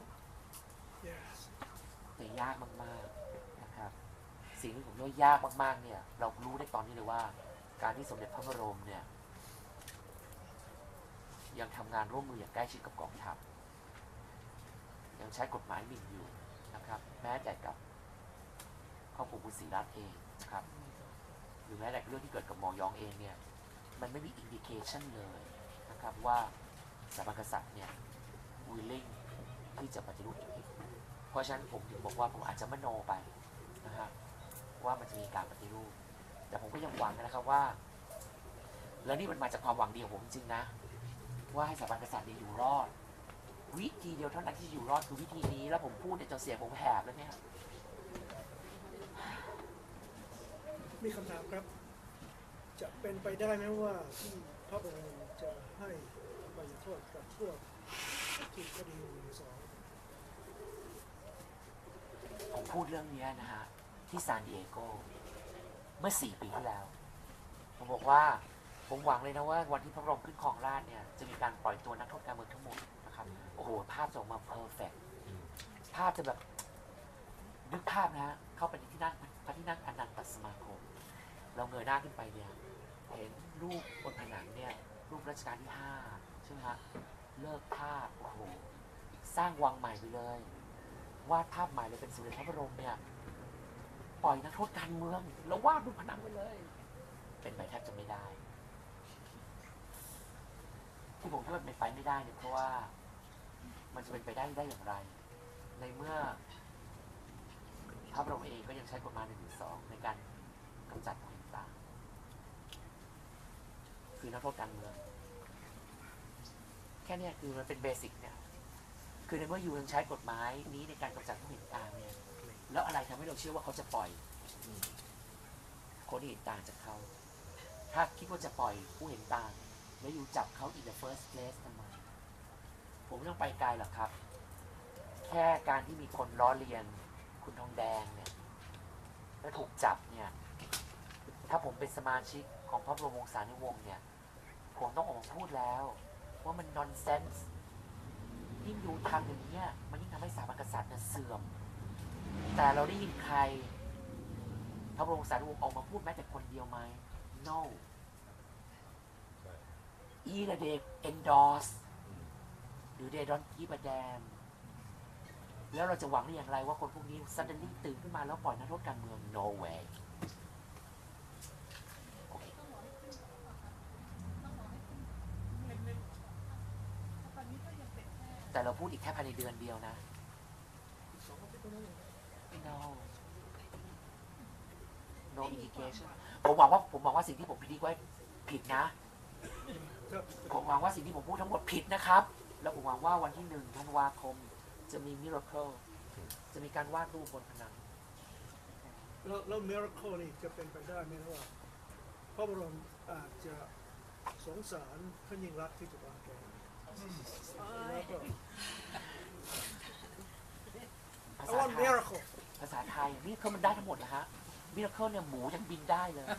yes. แต่ยากมากๆนะครับสิ่งที่ผมว่ายากมากๆเนี่ยเรารู้ได้ตอนนี้เลยว่าการที่สมเด็จพระบรมเนี่ยยังทำงานร่วมมืออย่างใกล้ชิดกับกองทัพยังใช้กฎหมายหมิ่นอยู่นะครับแม้แต่กับครอบครัวคุณศรีรัตน์เองนะครับหรือแม้แต่เรื่องที่เกิดกับมอยองเองเนี่ยมันไม่มีอินดิเคชันเลยนะครับว่าสถาบันกษัตริย์เนี่ย willing ที่จะปฏิรูปตัวเองเพราะฉะนั้นผมถึงบอกว่าผมอาจจะมโนไปนะฮะว่ามันจะมีการปฏิรูปแต่ผมก็ยังหวังนะครับว่าแล้วนี่มันมาจากความหวังดีของผมจริงนะว่าให้สถาบันกษัตริย์อยู่รอดวิธีเดียวเท่านั้นที่อยู่รอดคือวิธีนี้แล้วผมพูดเนี่ยจนเสียงผมแหบแล้วเนี่ยมีคำถามครับจะเป็นไปได้ไหมว่าที่พระองค์จะให้อภัยโทษกับพวกที่คดีหนึ่งสองผมพูดเรื่องนี้นะฮะที่ซานดิเอโกเมื่อสี่ปีที่แล้วผมบอกว่าผมหวังเลยนะว่าวันที่พระบรมขึ้นครองราชย์เนี่ยจะมีการปล่อยตัวนักโทษการเมืองทั้งหมดนะครับโอ้โหภาพจะออกมาเพอร์เฟกต์ภาพจะแบบนึกภาพนะฮะเข้าไปในที่นั่งพระที่นั่งอนันตสมาคมเราเงยหน้าขึ้นไปเนี่ยเห็นรูปบนผนังเนี่ยรูปรัชกาลที่ห้าใช่ไหมฮะเลิกภาพโอ้โหสร้างวังใหม่ไปเลย วาดภาพใหม่เลยเป็นสมเด็จพระบรมเนี่ยปล่อยนักโทษการเมืองแล้ววาดบนผนังไปเลย เป็นไปแทบจะไม่ได้ ที่ผมคิดว่าเป็นไปไม่ได้เนี่ยเพราะว่ามันจะเป็นไปได้ได้อย่างไร ในเมื่อพระบรมเองก็ยังใช้กฎหมายหนึ่งหรือสองในการกำจัดความเห็นต่างคือนักโทษการเมืองแค่เนี้ยคือมันเป็นเบสิกเนี่ยคือในเมื่ออยู่ยังใช้กฎหมายนี้ในการกำจัดผู้เห็นต่างเนี่ยแล้วอะไรทำให้เราเชื่อว่าเขาจะปล่อยคนที่เห็นต่างจากเขาถ้าคิดว่าจะปล่อยผู้เห็นต่างแล้วอยู่จับเขา in the first place ทำไมผมไม่ต้องไปไกลหรอกครับแค่การที่มีคนล้อเลียนคุณทองแดงเนี่ยแล้วถูกจับเนี่ยถ้าผมเป็นสมาชิกของพระบรมวงศานุวงศ์เนี่ยผมต้องออกมาพูดแล้วว่ามัน nonsense ยิ่งอยู่ทางอย่างนี้ยมันยิ่งทำให้สถาบันกษัตริย์เนี่ยเสื่อมแต่เราได้ยินใครพระบรมวงศานุวงศ์ออกมาพูดแม้แต่คนเดียวไหม no either they endorse หรือ they don't give a damn แล้วเราจะหวังได้อย่างไรว่าคนพวกนี้ suddenly ตื่นขึ้นมาแล้วปล่อยนักโทษการเมือง no way โอเคแต่เราพูดอีกแค่ภายในเดือนเดียวนะ no no indication ผมหวังว่าผมหวังว่าสิ่งที่ผมพิจิตรไว้ผิดนะ ผมหวังว่าสิ่งที่ผมพูดทั้งหมดผิดนะครับ แล้วผมหวังว่าวันที่หนึ่งธันวาคมจะมี miracle จะมีการวาดรูปบนผนังแล้วแล้ว miracle นี่จะเป็นไปได้ไหมว่าพระบรมอาจจะสงสารท่านยิ่งรักษณ์ที่จะวางแผนแล้วก็ภา I ษา want ไทย miracle ภาษาไทยนี่คือมันได้ทั้งหมดนะฮะ miracle เนี่ยหมูยังบินได้เลย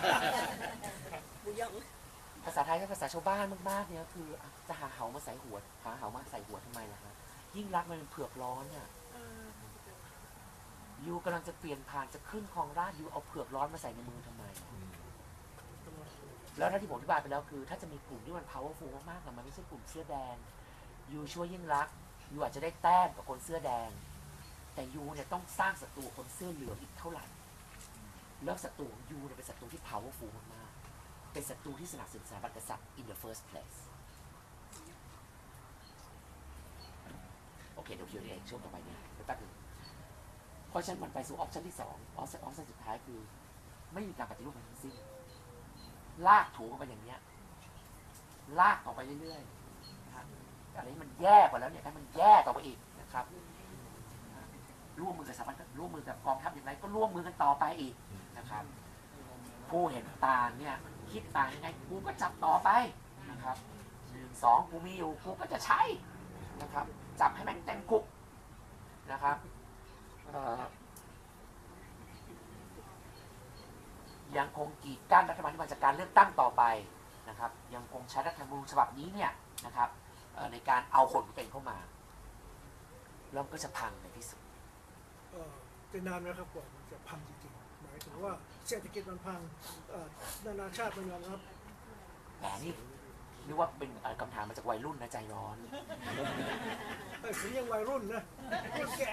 ภาษาไทยกับภาษาชาวบ้านมากๆเนี่ยคืออ่ะจะหาเหามาใส่หัวหาเหามาใส่หัวทำไมล่ะฮะยิ่งรักษณ์มันเป็นเผือกร้อนเนี่ยยูกำลังจะเปลี่ยนผ่านจะขึ้นครองราชย์ยูเอาเผือกร้อนมาใส่ในมือทำไม แล้วถ้าที่ผมอธิบายไปแล้วคือ ถ้าจะมีกลุ่มที่มัน powerful มากๆอะมันไม่ใช่กลุ่มเสื้อแดงยูช่วยยิ่งรักษณ์ยูอาจจะได้แต้มกับคนเสื้อแดงแต่ยูเนี่ยต้องสร้างศัตรูคนเสื้อเหลืองอีกเท่าไหร่แล้วศัตรูของยูเนี่ยเป็นศัตรูที่ powerful มากๆเป็นศัตรูที่สนับสนุนสถาบันกษัตริย์ in the first place โอเคเดี๋ยวคิวเองช่วงต่อไปนี้เดี๋ยวแป๊บนึงเพราะฉะนั้นมันไปสู่ออปชั่นที่สองออปชั่นออปชั่นสุดท้ายคือไม่มีการปฏิรูปทั้งสิ้นลากถูกันไปอย่างเนี้ยลากต่อไปเรื่อยๆนะครับอะไรที่มันแย่กว่าแล้วเนี่ยให้มันแย่ต่อไปอีกนะครับร่วมมือกับสถาบันร่วมมือกับกองทัพอย่างไรก็ร่วมมือกันต่อไปอีกนะครับผู้เห็นต่างเนี่ยคิดต่างยังไงกูก็จับต่อไปนะครับหนึ่งสองกูมีอยู่กูก็จะใช้นะครับจับให้แม่งเต็มคุกนะครับยังคงกีดกั้นรัฐบาลที่มาจากการเลือกตั้งต่อไปนะครับยังคงใช้รัฐธรรมนูญฉบับนี้เนี่ยนะครับในการเอาคนเป็นเข้ามาแล้วมันก็จะพังในที่สุดเอ่อจะนานไหมครับกว่ามันจะพังจริงๆหมายถึงว่าเศรษฐกิจมันพังเอ่อนานาชาติมันยอมรับแหมนี่นึกว่าเป็นคำถามมาจากวัยรุ่นนะใจร้อนเอ้ยผมยังวัยรุ่นนะรุ่นแก่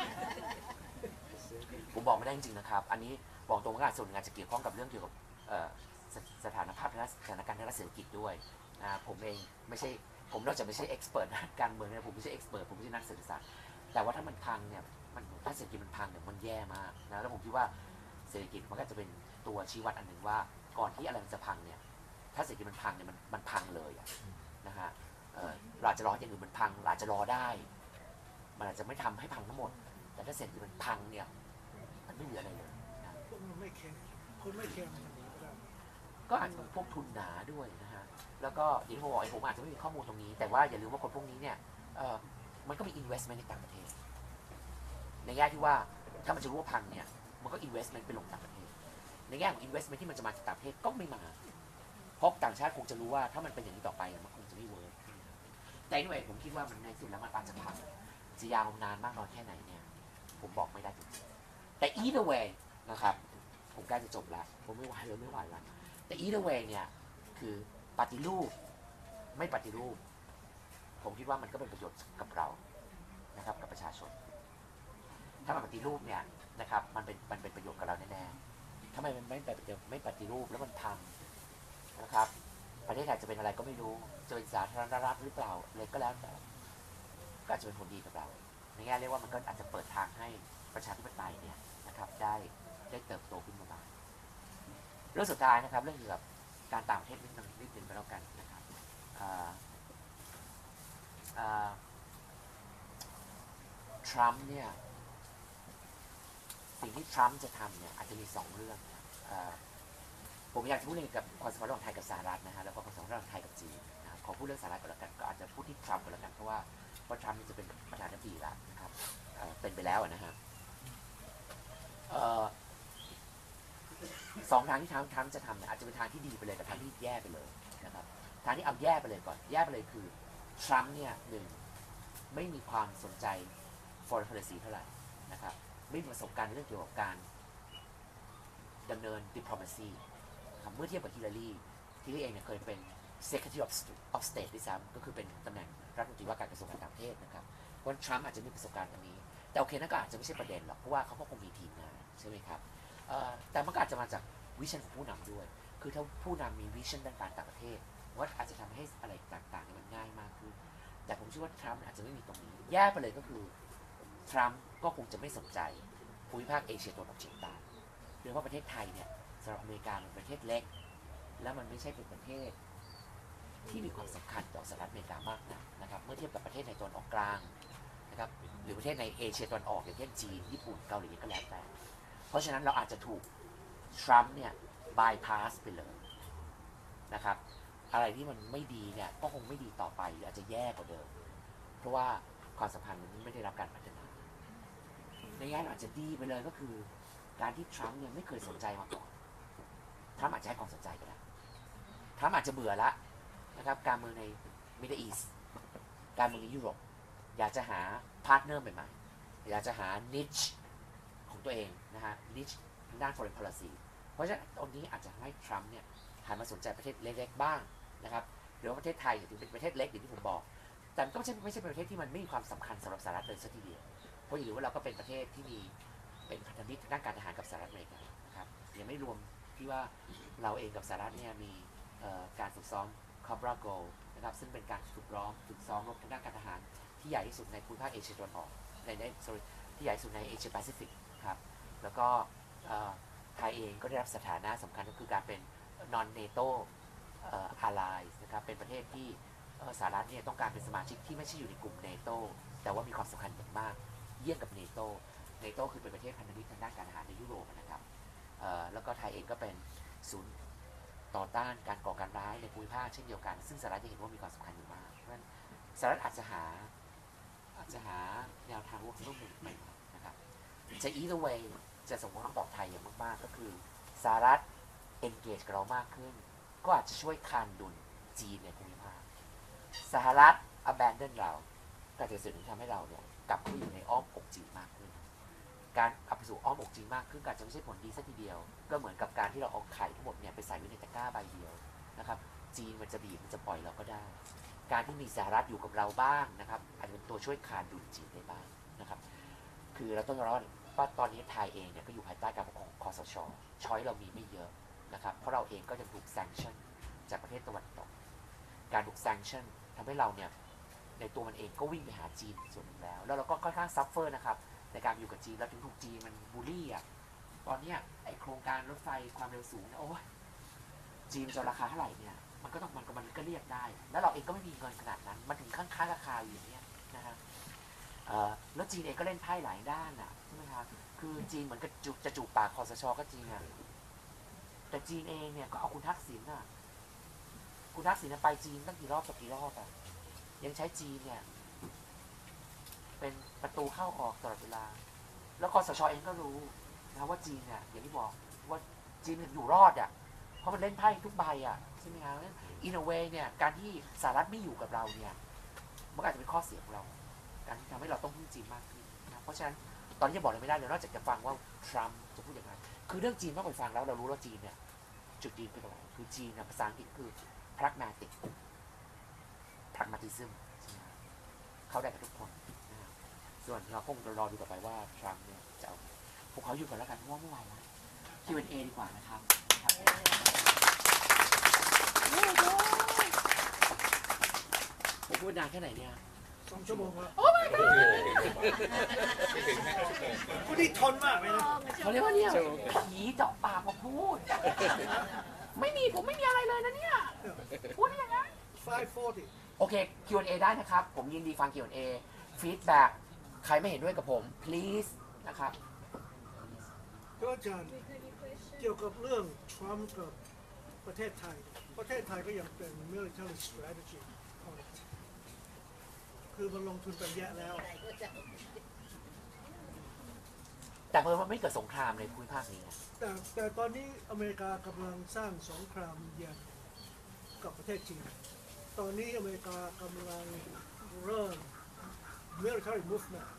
ผมบอกไม่ได้จริงๆนะครับอันนี้บอกตรงว่าส่วนงานจะเกี่ยวข้องกับเรื่องเกี่ยวกับส, สถานภาพทางสถานการณ์ทางด้านเศรษฐกิจด้วยนะผมเองไม่ใช่ผมนอกจากไม่ใช่เอ็กซ์เพรสด้านการเมืองนะผมไม่ใช่เอ็กซ์เพรสผมไม่ใช่นักเศรษฐศาสตร์แต่ว่าถ้ามันพังเนี่ยมันถ้าเศรษฐกิจมันพังเนี่ยมันแย่มากนะแล้วผมคิดว่าเศรษฐกิจมันก็จะเป็นตัวชี้วัดอันหนึ่งว่าก่อนที่อะไรมันจะพังเนี่ยถ้าเศรษฐกิจมันพังเนี่ยมันมันพังเลยนะฮะเราอาจจะรออย่างอื่นมันพังอาจจะรอได้มันอาจจะไม่ทำให้พังทั้งหมดแต่ถ้าเศรษฐกิจมันพังเนี่ยมันไม่เหลืออะไรเลยนะพวกมันไม่แคร์คนไม่แคร์มันก็ได้ก็อาจจะพวกทุนหนาด้วยนะฮะแล้วก็อย่างที่ผมบอกผมอาจจะไม่มีข้อมูลตรงนี้แต่ว่าอย่าลืมว่าคนพวกนี้เนี่ยเออมันก็มี investment ในต่างประเทศในแง่ที่ว่าถ้ามันจะรั่วพังเนี่ยมันก็ investment ไปลงต่างประเทศในแง่ของ investment ที่มันจะมาจากต่างประเทศก็ไม่มาเพราะต่างชาติคงจะรู้ว่าถ้ามันเป็นอย่างนี้ต่อไปมันคงจะไม่เวิร์กแต่ในเวทผมคิดว่ามันในสุดแล้วมันอาจจะพังจะยาวนานมากน้อยแค่ไหนเนี่ยผมบอกไม่ได้จริงๆแต่ either way นะครับผมใกล้จะจบแล้วผมไม่ไหวแล้วไม่ไหวแล้วแต่ either way เนี่ยคือปฏิรูปไม่ปฏิรูปผมคิดว่ามันก็เป็นประโยชน์กับเรานะครับกับประชาชนถ้ามันปฏิรูปเนี่ยนะครับมันเป็นมันเป็นประโยชน์กับเราแน่ๆถ้าไม่ไม่ไม่ไม่ปฏิรูปแล้วมันพังนะครับประเทศไทยจะเป็นอะไรก็ไม่รู้จะเป็นสาธารณรัฐหรือเปล่าอะไรก็แล้วแต่ก็อาจจะเป็นผลดีกับเราในแง่เรียกว่ามันก็อาจจะเปิดทางให้ประชาธิปไตยเนี่ยนะครับได้ได้เติบโตขึ้นมาบ้างเรื่องสุดท้ายนะครับเรื่องเกี่ยวกับการต่างประเทศนิดนึงนิดนึงไปแล้วกันนะครับทรัมป์เนี่ยสิ่งที่ทรัมป์จะทำเนี่ยอาจจะมีสองเรื่องผมอยากจะพูดเรื่องกับความสัมพันธ์ระหว่างไทยกับสหรัฐนะฮะแล้วก็ความสัมพันธ์ระหว่างไทยกับจีนนะขอพูดเรื่องสหรัฐก่อนแล้วกันก็อาจจะพูดที่ทรัมป์ก่อนแล้วกันเพราะว่าเพราะทรัมป์จะเป็นประธานาธิบดีแล้วนะครับเป็นไปแล้วนะฮะสองทางที่ทรัมป์ทรัมป์จะทำเนี่ยอาจจะเป็นทางที่ดีไปเลยกับทางที่แย่ไปเลยนะครับทางที่เอาแย่ไปเลยก่อนแย่ไปเลยคือทรัมป์เนี่ยหนึ่งไม่มีความสนใจ foreign policy เท่าไหร่นะครับไม่มีประสบการณ์ในเรื่องเกี่ยวกับการดำเนิน diplomacy เมื่อเทียบกับฮิลลารีฮิลลารีเองเนี่ยเคยเป็น secretary of of state ด้วยซ้ำก็คือเป็นตำแหน่งรัฐมนตรีว่าการกระทรวงการต่างประเทศนะครับเพราะทรัมป์อาจจะมีประสบการณ์อันนี้แต่โอเคนั่นก็อาจจะไม่ใช่ประเด็นหรอกเพราะว่าเขาก็คงมีทีมงานใช่ไหมครับแต่มันก็อาจจะมาจากวิชั่นของผู้นำด้วยคือถ้าผู้นำมีวิชั่นด้านการต่างประเทศว่าอาจจะทำให้อะไรต่างๆมันง่ายมากขึ้นแต่ผมเชื่อว่าทรัมป์อาจจะไม่มีตรงนี้แย่ไปเลยก็คือทรัมป์ก็คงจะไม่สนใจภูมิภาคเอเชียตะวันออกเฉียงใต้โดยเฉพาะประเทศไทยเนี่ยสำหรับอเมริกาเป็นประเทศเล็กแล้วมันไม่ใช่เป็นประเทศที่มีความสำคัญต่อสหรัฐอเมริกามากนะนะครับเมื่อเทียบกับประเทศในตะวันออกกลางนะครับหรือประเทศในเอเชียตะวันออกอย่างเช่นจีนญี่ปุ่นเกาหลีก็แล้วแต่เพราะฉะนั้นเราอาจจะถูกทรัมป์เนี่ยบายพาสไปเลยนะครับอะไรที่มันไม่ดีเนี่ยก็คงไม่ดีต่อไปหรืออาจจะแย่กว่าเดิมเพราะว่าความสัมพันธ์มันไม่ได้รับการพัฒนาในแง่อาจจะดีไปเลยก็คือการที่ทรัมป์เนี่ยไม่เคยสนใจมาก่อนทรัมป์อาจจะให้ความสนใจก็ได้ทรัมป์อาจจะเบื่อละนะครับการเมืองใน Middle East การเมืองในยุโรปอยากจะหาพาร์ทเนอร์ใหม่ๆอยากจะหา niche ของตัวเองนะฮะ niche ด้าน foreign policy เพราะฉะนั้นตรงนี้อาจจะทำให้ทรัมป์เนี่ยหันมาสนใจประเทศเล็กๆบ้างนะครับหรือว่าประเทศไทยถึงเป็นประเทศเล็กอย่างที่ผมบอกแต่ก็ไม่ใช่ไม่ใช่ประเทศที่มันไม่มีความสำคัญสำหรับสหรัฐเลยสักทีเดียวเพราะอย่าลืมว่าเราก็เป็นประเทศที่มีเป็นพันธมิตรด้านการทหารกับสหรัฐอเมริกานะครับยังไม่รวมที่ว่าเราเองกับสหรัฐเนี่ยมีการฝึกซ้อม Cobra Gold นะครับซึ่งเป็นการฝึกร้องฝึกซ้อมรบทางด้านการทหารที่ใหญ่ที่สุดในภูมิภาคเอเชียตะวันออกในใน sorry ที่ใหญ่สุดในเอเชียแปซิฟิกครับแล้วก็ไทยเองก็ได้รับสถานะสำคัญก็คือการเป็น non NATO allies นะครับเป็นประเทศที่สหรัฐเนี่ยต้องการเป็นสมาชิกที่ไม่ใช่อยู่ในกลุ่ม NATO แต่ว่ามีความสำคัญอย่างมากเยี่ยงกับ NATO NATO คือเป็นประเทศพันธมิตรทางด้านการทหารในยุโรปนะครับแล้วก็ไทยเองก็เป็นศูนย์ต่อต้านการก่อการร้ายในภูมิภาคเช่นเดียวกันซึ่งสหรัฐจะเห็นว่ามีความสำคัญอยู่มากเพราะฉะนั้นสหรัฐอาจจะหาอาจจะหาแนวทางร่วมร่วมมือใหม่นะครับจะ either way จะส่งผลต่อไทยอย่างมากๆก็คือสหรัฐ engage กับเรามากขึ้นก็อาจจะช่วยคานดุลจีนในภูมิภาคสหรัฐ abandon เราก็จะสื่อถึงทำให้เราเนี่ยกลับเข้าอยู่ในอ้อมอกจีนมากขึ้นการกลับไปสู่อ้อมอกจีนมากขึ้นก็อาจจะไม่ใช่ผลดีสักทีเดียวก็เหมือนกับการที่เราเอาไข่ทั้งหมดเนี่ยไปใส่ไว้ในตะกร้าใบเดียวนะครับจีนมันจะบีบมันจะปล่อยเราก็ได้การที่มีสหรัฐอยู่กับเราบ้างนะครับอาจจะเป็นตัวช่วยคานดุลจีนได้บ้างนะครับคือเราต้องยอมรับว่าตอนนี้ไทยเองเนี่ยก็อยู่ภายใต้การปกครองคสช.ช้อยเรามีไม่เยอะนะครับเพราะเราเองก็จะถูก sanction จากประเทศตะวันตกการถูก sanction ทำให้เราเนี่ยในตัวมันเองก็วิ่งไปหาจีนส่วนหนึ่งแล้วแล้วเราก็ค่อนข้าง suffer นะครับในการอยู่กับจีนแล้วถึงถูกจีนมันบูลลี่อ่ะตอนนี้ไอโครงการรถไฟความเร็วสูงเนี่ยโอ้ยจีนจะราคาเท่าไหร่เนี่ยมันก็ต้องมันก็มันก็เรียกได้แล้วเราเองก็ไม่มีเงินขนาดนั้นมันถึงข้างค่าราคาอยู่อย่างเงี้ยนะฮะแล้วจีนเองก็เล่นไพ่หลายด้านอ่ะใช่ไหมครับคือจีนเหมือนกับจะจูบปากคสช.ก็จริงอ่ะแต่จีนเองเนี่ยก็เอาคุณทักษิณอ่ะคุณทักษิณไปจีนตั้งกี่รอบต่อกี่รอบอ่ะยังใช้จีนเนี่ยเป็นประตูเข้าออกตลอดเวลาแล้วคสช.เองก็รู้นะว่าจีนเนี่ยอย่างที่บอกว่าจีนอยู่รอดอ่ะเพราะมันเล่นไพ่ทุกใบอ่ะใช่ไหมครับอินโนเวเนี่ยการที่สหรัฐไม่อยู่กับเราเนี่ยมันอาจจะเป็นข้อเสียของเราการที่ทำให้เราต้องพึ่งจีนมากขึ้นนะเพราะฉะนั้นตอนนี้จะบอกอะไรไม่ได้เลยนอกจากจะฟังว่าทรัมป์จะพูดอย่างไรคือเรื่องจีนต้องไปฟังแล้วเรารู้ว่าจีนเนี่ยจุดยืนเป็นอะไรคือจีนภาษาอังกฤษคือ pragmatic pragmatism เข้าได้กับทุกคนนะครับส่วนเราคงรอดูต่อไปว่าทรัมป์เนี่ยจะเอาพวกเขาอยู่ก่อนแล้วกันเพราะว่าไม่ไหวแล้ว คิว แอนด์ เอ ดีกว่านะครับผมพูดนานแค่ไหนเนี่ยสองชั่วโมงครับโอ้ my god คุณนี่ทนมากเลยนะเขาเรียกว่าเนี่ยผีเจาะปากมาพูด ไม่มีผมไม่มีอะไรเลยนะเนี่ยพูดได้ยังไง five forty โอเค คิว แอนด์ เอ ได้นะครับ ผมยินดีฟัง คิว แอนด์ เอ feedback ใครไม่เห็นด้วยกับผม please นะครับก็อาจารย์เกี่ยวกับเรื่องทรัมป์กับประเทศไทย ประเทศไทยก็ยังเป็น military strategy point คือมันลงทุนไปเยอะแล้วแต่เพิ่มว่าไม่เกิดสงครามในภูมิภาคนี้นะแต่แต่ตอนนี้อเมริกากำลังสร้างสงครามเย็นกับประเทศจีน ตอนนี้อเมริกากำลังเริ่ม military movement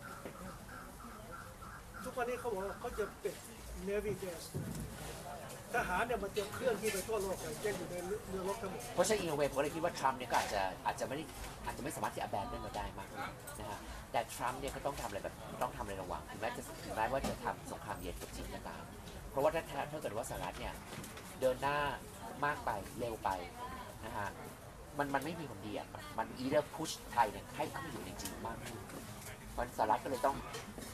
ทุกวันนี้เขาบอกว่าเขาจะปิด Navy base ทหารเนี่ยมันจะเคลื่อนที่ไปทั่วโลกเลยเช่นอยู่ในเรือรบทั้งหมดเพราะฉะนั้นอินโนเวผมก็เลยคิดว่าทรัมป์เนี่ยก็อาจจะอาจจะไม่ได้อาจจะไม่สามารถที่จะแบนเราได้มากนะฮะแต่ทรัมป์เนี่ยก็ต้องทำอะไรแบบต้องทำอะไรระวังถึงแม้จะถึงแม้ว่าจะทำสงครามเย็นกับจีนก็ตามเพราะว่าถ้าถ้าเกิดว่าสหรัฐเนี่ยเดินหน้ามากไปเร็วไปนะฮะมันมันไม่มีผลดีอ่ะมันอีเดอร์พุชไทยเนี่ยให้เข้าไปอยู่ในจีนมากขึ้นมันสหรัฐก็เลยต้อง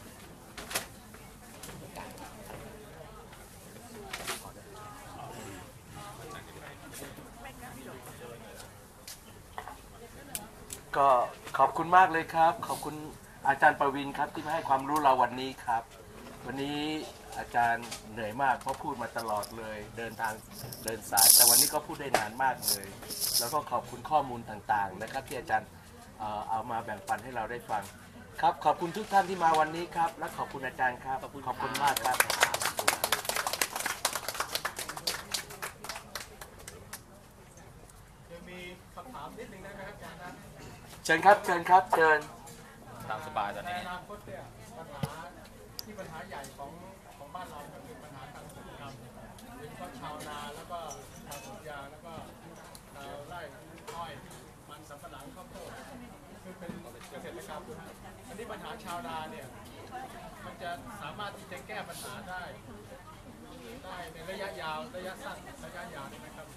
ก็ขอบคุณมากเลยครับ ขอบคุณอาจารย์ประวินครับที่มาให้ความรู้เราวันนี้ครับ วันนี้อาจารย์เหนื่อยมากเพราะพูดมาตลอดเลย เดินทางเดินสาย แต่วันนี้ก็พูดได้นานมากเลย แล้วก็ขอบคุณข้อมูลต่างๆนะครับที่อาจารย์เอ่อเอามาแบ่งปันให้เราได้ฟังครับ ขอบคุณทุกท่านที่มาวันนี้ครับและขอบคุณอาจารย์ครับขอบคุณขอบคุณมากครับมีคำถามนิดนึงนะครับอาจารย์นะเชิญครับเชิญครับเชิญตามสบายตอนในนี้อนาคตเนี่ยปัญหาที่ปัญหาใหญ่ของของบ้านเราก็คือปัญหาการปลูกกรรมโดยเฉพาะชาวนาแล้วก็ชาวสวนยางแล้วก็ชาวไร่อ้อยมันสำปะหลังข้าวโพดคือเป็นเกษตรกรรมนะอันนี้ปัญหาชาวนาเนี่ยมันจะสามารถที่จะแก้ปัญหาได้ได้ในระยะยาวระยะสั้นระยะยาวนี่นะครับ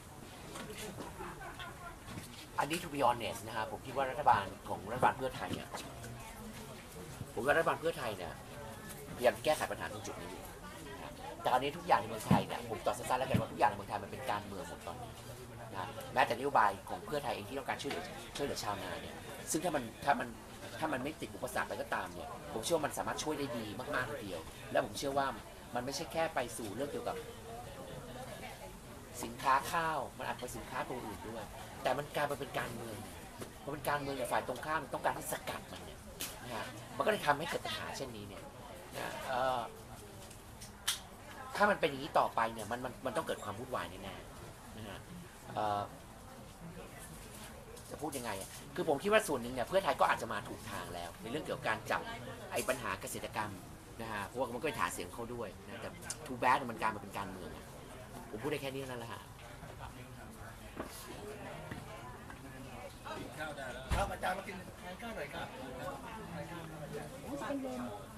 อันนี้ to be honest นะฮะผมคิดว่ารัฐบาลของรัฐบาลเพื่อไทยเนี่ยผมว่ารัฐบาลเพื่อไทยเนี่ยพยายามแก้ไขปัญหาตรงจุดนี้อยู่นะแต่อันนี้ทุกอย่างในเมืองไทยเนี่ยผมตอบสั้นๆแล้วกันว่าทุกอย่างในเมืองไทยมันเป็นการเมืองหมดตอนนี้นะแม้แต่นโยบายของเพื่อไทยเองที่ต้องการช่วยเหลือช่วยเหลือชาวนาเนี่ยซึ่งถ้ามันถ้ามันถ้ามันไม่ติดอุปสรรคอะไรก็ตามเนี่ยผมเชื่อว่ามันสามารถช่วยได้ดีมากๆทีเดียวและผมเชื่อว่ามันไม่ใช่แค่ไปสู่เรื่องเกี่ยวกับสินค้าข้าวมันอาจไปสินค้าตัวอื่นด้วยแต่มันกลายมาเป็นการเมืองพอเป็นการเมืองเนี่ยฝ่ายตรงข้ามต้องการที่สกัดมันเนี่ยนะฮะมันก็เลยทำให้เกิดปัญหาเช่นนี้เนี่ยนะเอ่อถ้ามันเป็นอย่างนี้ต่อไปเนี่ยมันมันมันต้องเกิดความวุ่นวายแน่ๆนะฮะเอ่อจะพูดยังไงอ่ะคือผมคิดว่าส่วนหนึ่งเนี่ยเพื่อไทยก็อาจจะมาถูกทางแล้วในเรื่องเกี่ยวกับการจับไอ้ปัญหาเกษตรกรรมนะฮะเพราะว่ามันก็เป็นฐานเสียงเขาด้วยนะแต่ too bad มันกลายมาเป็นการเมืองอะผมพูดได้แค่นี้นั่นแหละฮะครับอาจารย์มากินทานข้าวหน่อยครับ